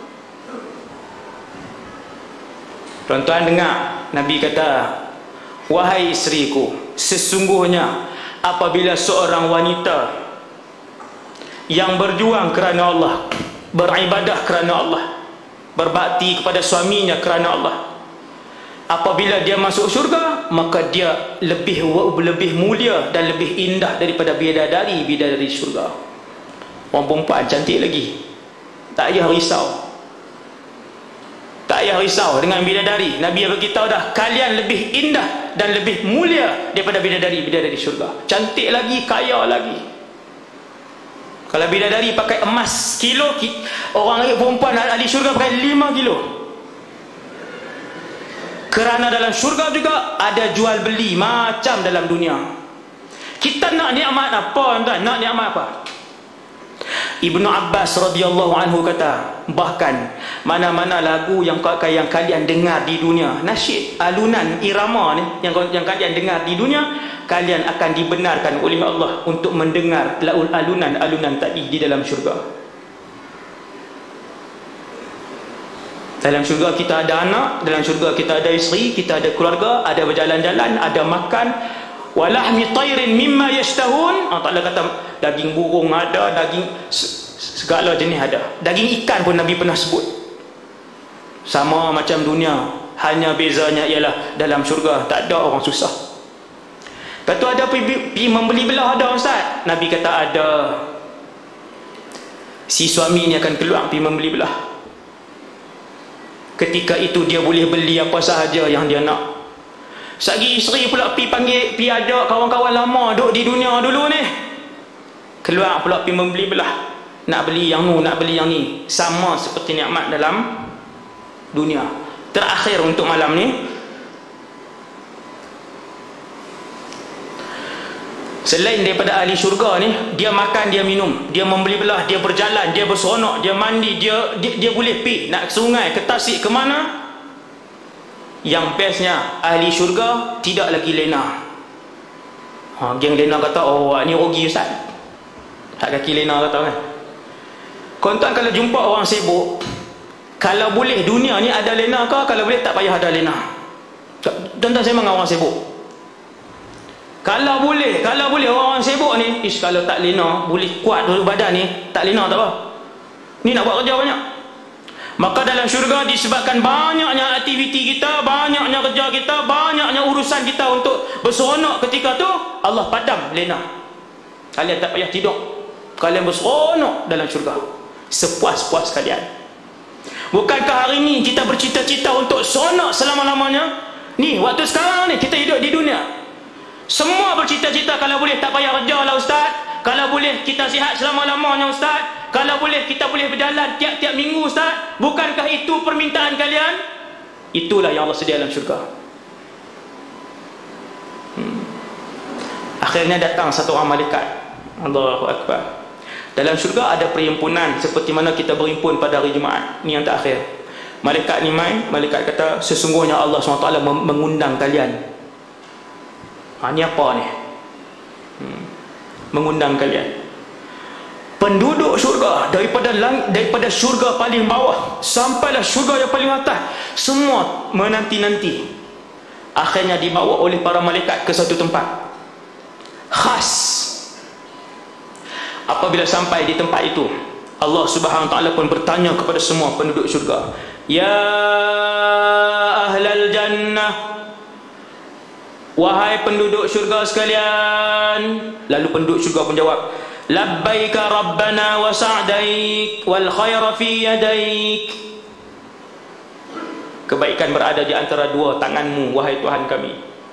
Tuan-tuan dengar, Nabi kata, wahai isteriku, sesungguhnya apabila seorang wanita yang berjuang kerana Allah, beribadah kerana Allah, berbakti kepada suaminya kerana Allah. Apabila dia masuk syurga, maka dia lebih lebih mulia dan lebih indah daripada bidadari bidadari syurga. Orang perempuan cantik lagi, tak payah risau, tak payah risau dengan bidadari. Nabi beritahu dah, kalian lebih indah dan lebih mulia daripada bidadari bidadari syurga. Cantik lagi, kaya lagi. Kalau bidadari pakai emas kilo, orang perempuan ahli syurga pakai lima kilo. Kerana dalam syurga juga ada jual beli macam dalam dunia. Kita nak nikmat apa tuan? Nak nikmat apa? Ibnu Abbas radhiyallahu anhu kata, bahkan mana-mana lagu yang yang kalian dengar di dunia, nasyid, alunan, irama ni yang yang kalian dengar di dunia, kalian akan dibenarkan oleh Allah untuk mendengar alunan-alunan tadi di dalam syurga. Dalam syurga kita ada anak, dalam syurga kita ada isteri, kita ada keluarga, ada berjalan-jalan, ada makan. Walahmi tayrin mimma yashtahun. Allah Ta'ala kata daging burung ada, daging segala jenis ada. Daging ikan pun Nabi pernah sebut. Sama macam dunia, hanya bezanya ialah dalam syurga tak ada orang susah. Lepas tu ada pergi membeli belah, ada ustaz? Nabi kata ada. Si suami ni akan keluar pergi membeli belah. Ketika itu dia boleh beli apa sahaja yang dia nak. Sagi isteri pula pi panggil, pi ajak kawan-kawan lama duduk di dunia dulu ni, keluar pula pi membeli belah, nak beli yang nu, nak beli yang ni. Sama seperti nikmat dalam dunia. Terakhir untuk malam ni, selain daripada ahli syurga ni, dia makan, dia minum, dia membeli belah, dia berjalan, dia berseronok, dia mandi, dia dia, dia boleh pi nak ke sungai, ke tasik, ke mana. Yang bestnya, ahli syurga tidak lagi lena. Ha, geng lena kata, oh ni rugi ustaz. Tak kaki lena kata kan. Kontan kalau jumpa orang sibuk, kalau boleh dunia ni ada lena ke, kalau boleh tak payah ada lena. Tuan-tuan saya dengan orang sibuk. Kalau boleh, kalau boleh orang sibuk ni, ish, kalau tak lena, boleh kuat dulu badan ni, tak lena tak apa. Ni nak buat kerja banyak. Maka dalam syurga disebabkan banyaknya aktiviti kita, banyaknya kerja kita, banyaknya urusan kita untuk berseronok ketika tu, Allah padam lena. Kalian tak payah tidur, kalian berseronok dalam syurga sepuas-puas kalian. Bukankah hari ni kita bercita-cita untuk seronok selama-lamanya? Ni waktu sekarang ni kita hidup di dunia, semua bercita-cita kalau boleh tak payah kerja lah ustaz, kalau boleh kita sihat selama-lamanya ustaz, kalau boleh kita boleh berjalan tiap-tiap minggu ustaz. Bukankah itu permintaan kalian? Itulah yang Allah sedia dalam syurga. hmm. Akhirnya datang satu orang malaikat, Allahu Akbar. Dalam syurga ada perhimpunan seperti mana kita berhimpun pada hari Jumaat. Ni yang terakhir. Malaikat ni main, malaikat kata sesungguhnya Allah subhanahu wa taala mengundang kalian. Ha, ni apa ni? Hmm. Mengundang kalian. Penduduk syurga daripada lang, daripada syurga paling bawah sampailah syurga yang paling atas, semua menanti-nanti. Akhirnya dibawa oleh para malaikat ke satu tempat khas. Apabila sampai di tempat itu, Allah Subhanahu wa taala pun bertanya kepada semua penduduk syurga, ya ahlal jannah, wahai penduduk syurga sekalian. Lalu penduduk syurga pun jawab, labbaika rabbana wa sa'daik wal khaira fi yadaik. Kebaikan berada di antara dua tanganmu, wahai Tuhan kami.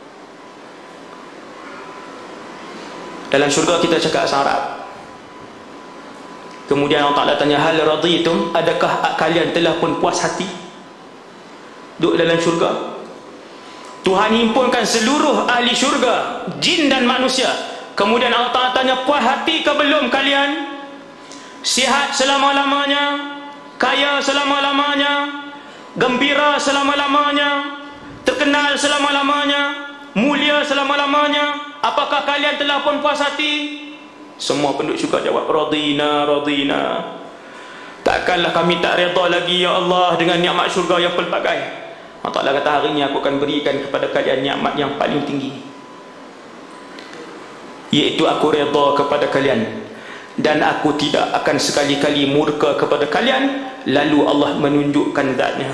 Dalam syurga kita cakap bahasa Arab. Kemudian Allah Ta'ala tanya, hal raditum, adakah kalian telah pun puas hati duduk dalam syurga? Tuhan himpunkan seluruh ahli syurga, jin dan manusia. Kemudian Allah Ta'ala tanya, puas hati ke belum kalian? Sihat selama-lamanya, kaya selama-lamanya, gembira selama-lamanya, terkenal selama-lamanya, mulia selama-lamanya. Apakah kalian telah pun puas hati? Semua penduduk syurga jawab, radina, radina. Takkanlah kami tak redha lagi ya Allah dengan nikmat syurga yang pelbagai. Allah Ta'ala kata, hari ini aku akan berikan kepada kalian nikmat yang paling tinggi, iaitu aku redha kepada kalian. dan aku tidak akan sekali-kali murka kepada kalian. Lalu Allah menunjukkan zatnya,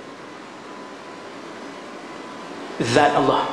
zat Allah,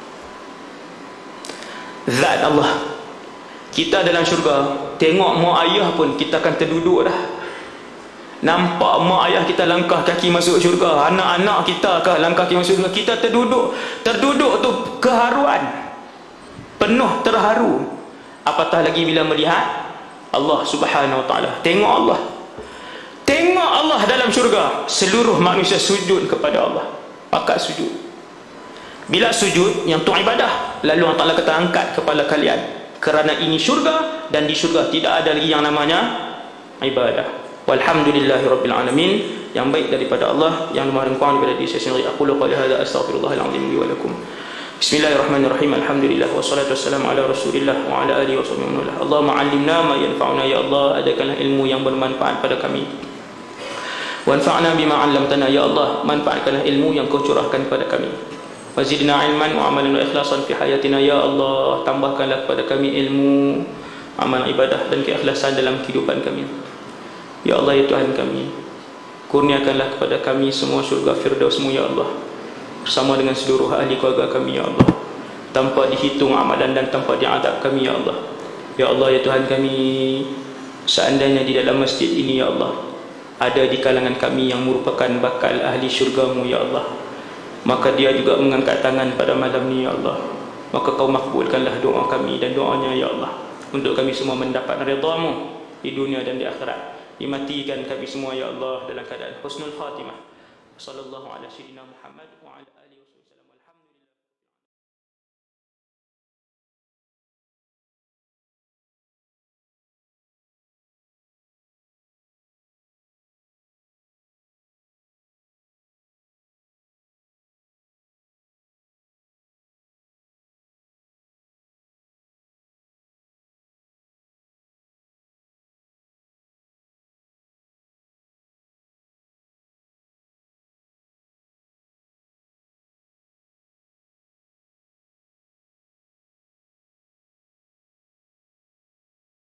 zat Allah. Kita dalam syurga tengok mak ayah pun kita akan terduduk dah. Nampak mak ayah kita langkah kaki masuk syurga, anak-anak kita kah langkah kaki masuk syurga, kita terduduk. Terduduk tu keharuan, penuh terharu. Apatah lagi bila melihat Allah Subhanahu Wa Taala. Tengok Allah, tengok Allah dalam syurga. Seluruh manusia sujud kepada Allah, pakat sujud. Bila sujud yang tu ibadah, lalu Allah Taala kata angkat kepala kalian, kerana ini syurga, dan di syurga tidak ada lagi yang namanya ibadah. Walhamdulillahirabbil alamin. Yang baik daripada Allah, yang maha kurang daripada diri saya sendiri. Aku qouli hadza astaghfirullahal azim li wa lakum. Bismillahirrahmanirrahim. Alhamdulillah wassalatu wassalamu ala Rasulillah wa ala alihi wasallam. Allahumma 'allimna ma yanfa'una, ya Allah, adakanlah ilmu yang bermanfaat pada kami. Wanfa'na bima 'allamtana, ya Allah, manfaatkanlah ilmu yang Kau curahkan kepada kami. Wazidna ilman wa amalan wa ikhlasan fi hayatina, ya Allah, tambahkanlah kepada kami ilmu, amal ibadah dan keikhlasan dalam kehidupan kami. Ya Allah, ya Tuhan kami, kurniakanlah kepada kami semua syurga Firdaus-Mu, ya Allah, bersama dengan seluruh ahli keluarga kami, ya Allah, tanpa dihitung amalan dan tanpa diadab kami, ya Allah. Ya Allah, ya Tuhan kami, seandainya di dalam masjid ini, ya Allah, ada di kalangan kami yang merupakan bakal ahli syurga-Mu, ya Allah, maka dia juga mengangkat tangan pada malam ni, ya Allah. Maka Kau makbulkanlah doa kami dan doanya, ya Allah, untuk kami semua mendapat ridha-Mu di dunia dan di akhirat. Dimatikan kami semua, ya Allah, dalam keadaan husnul khatimah. Sallallahu ala sayyidina Muhammad wa ala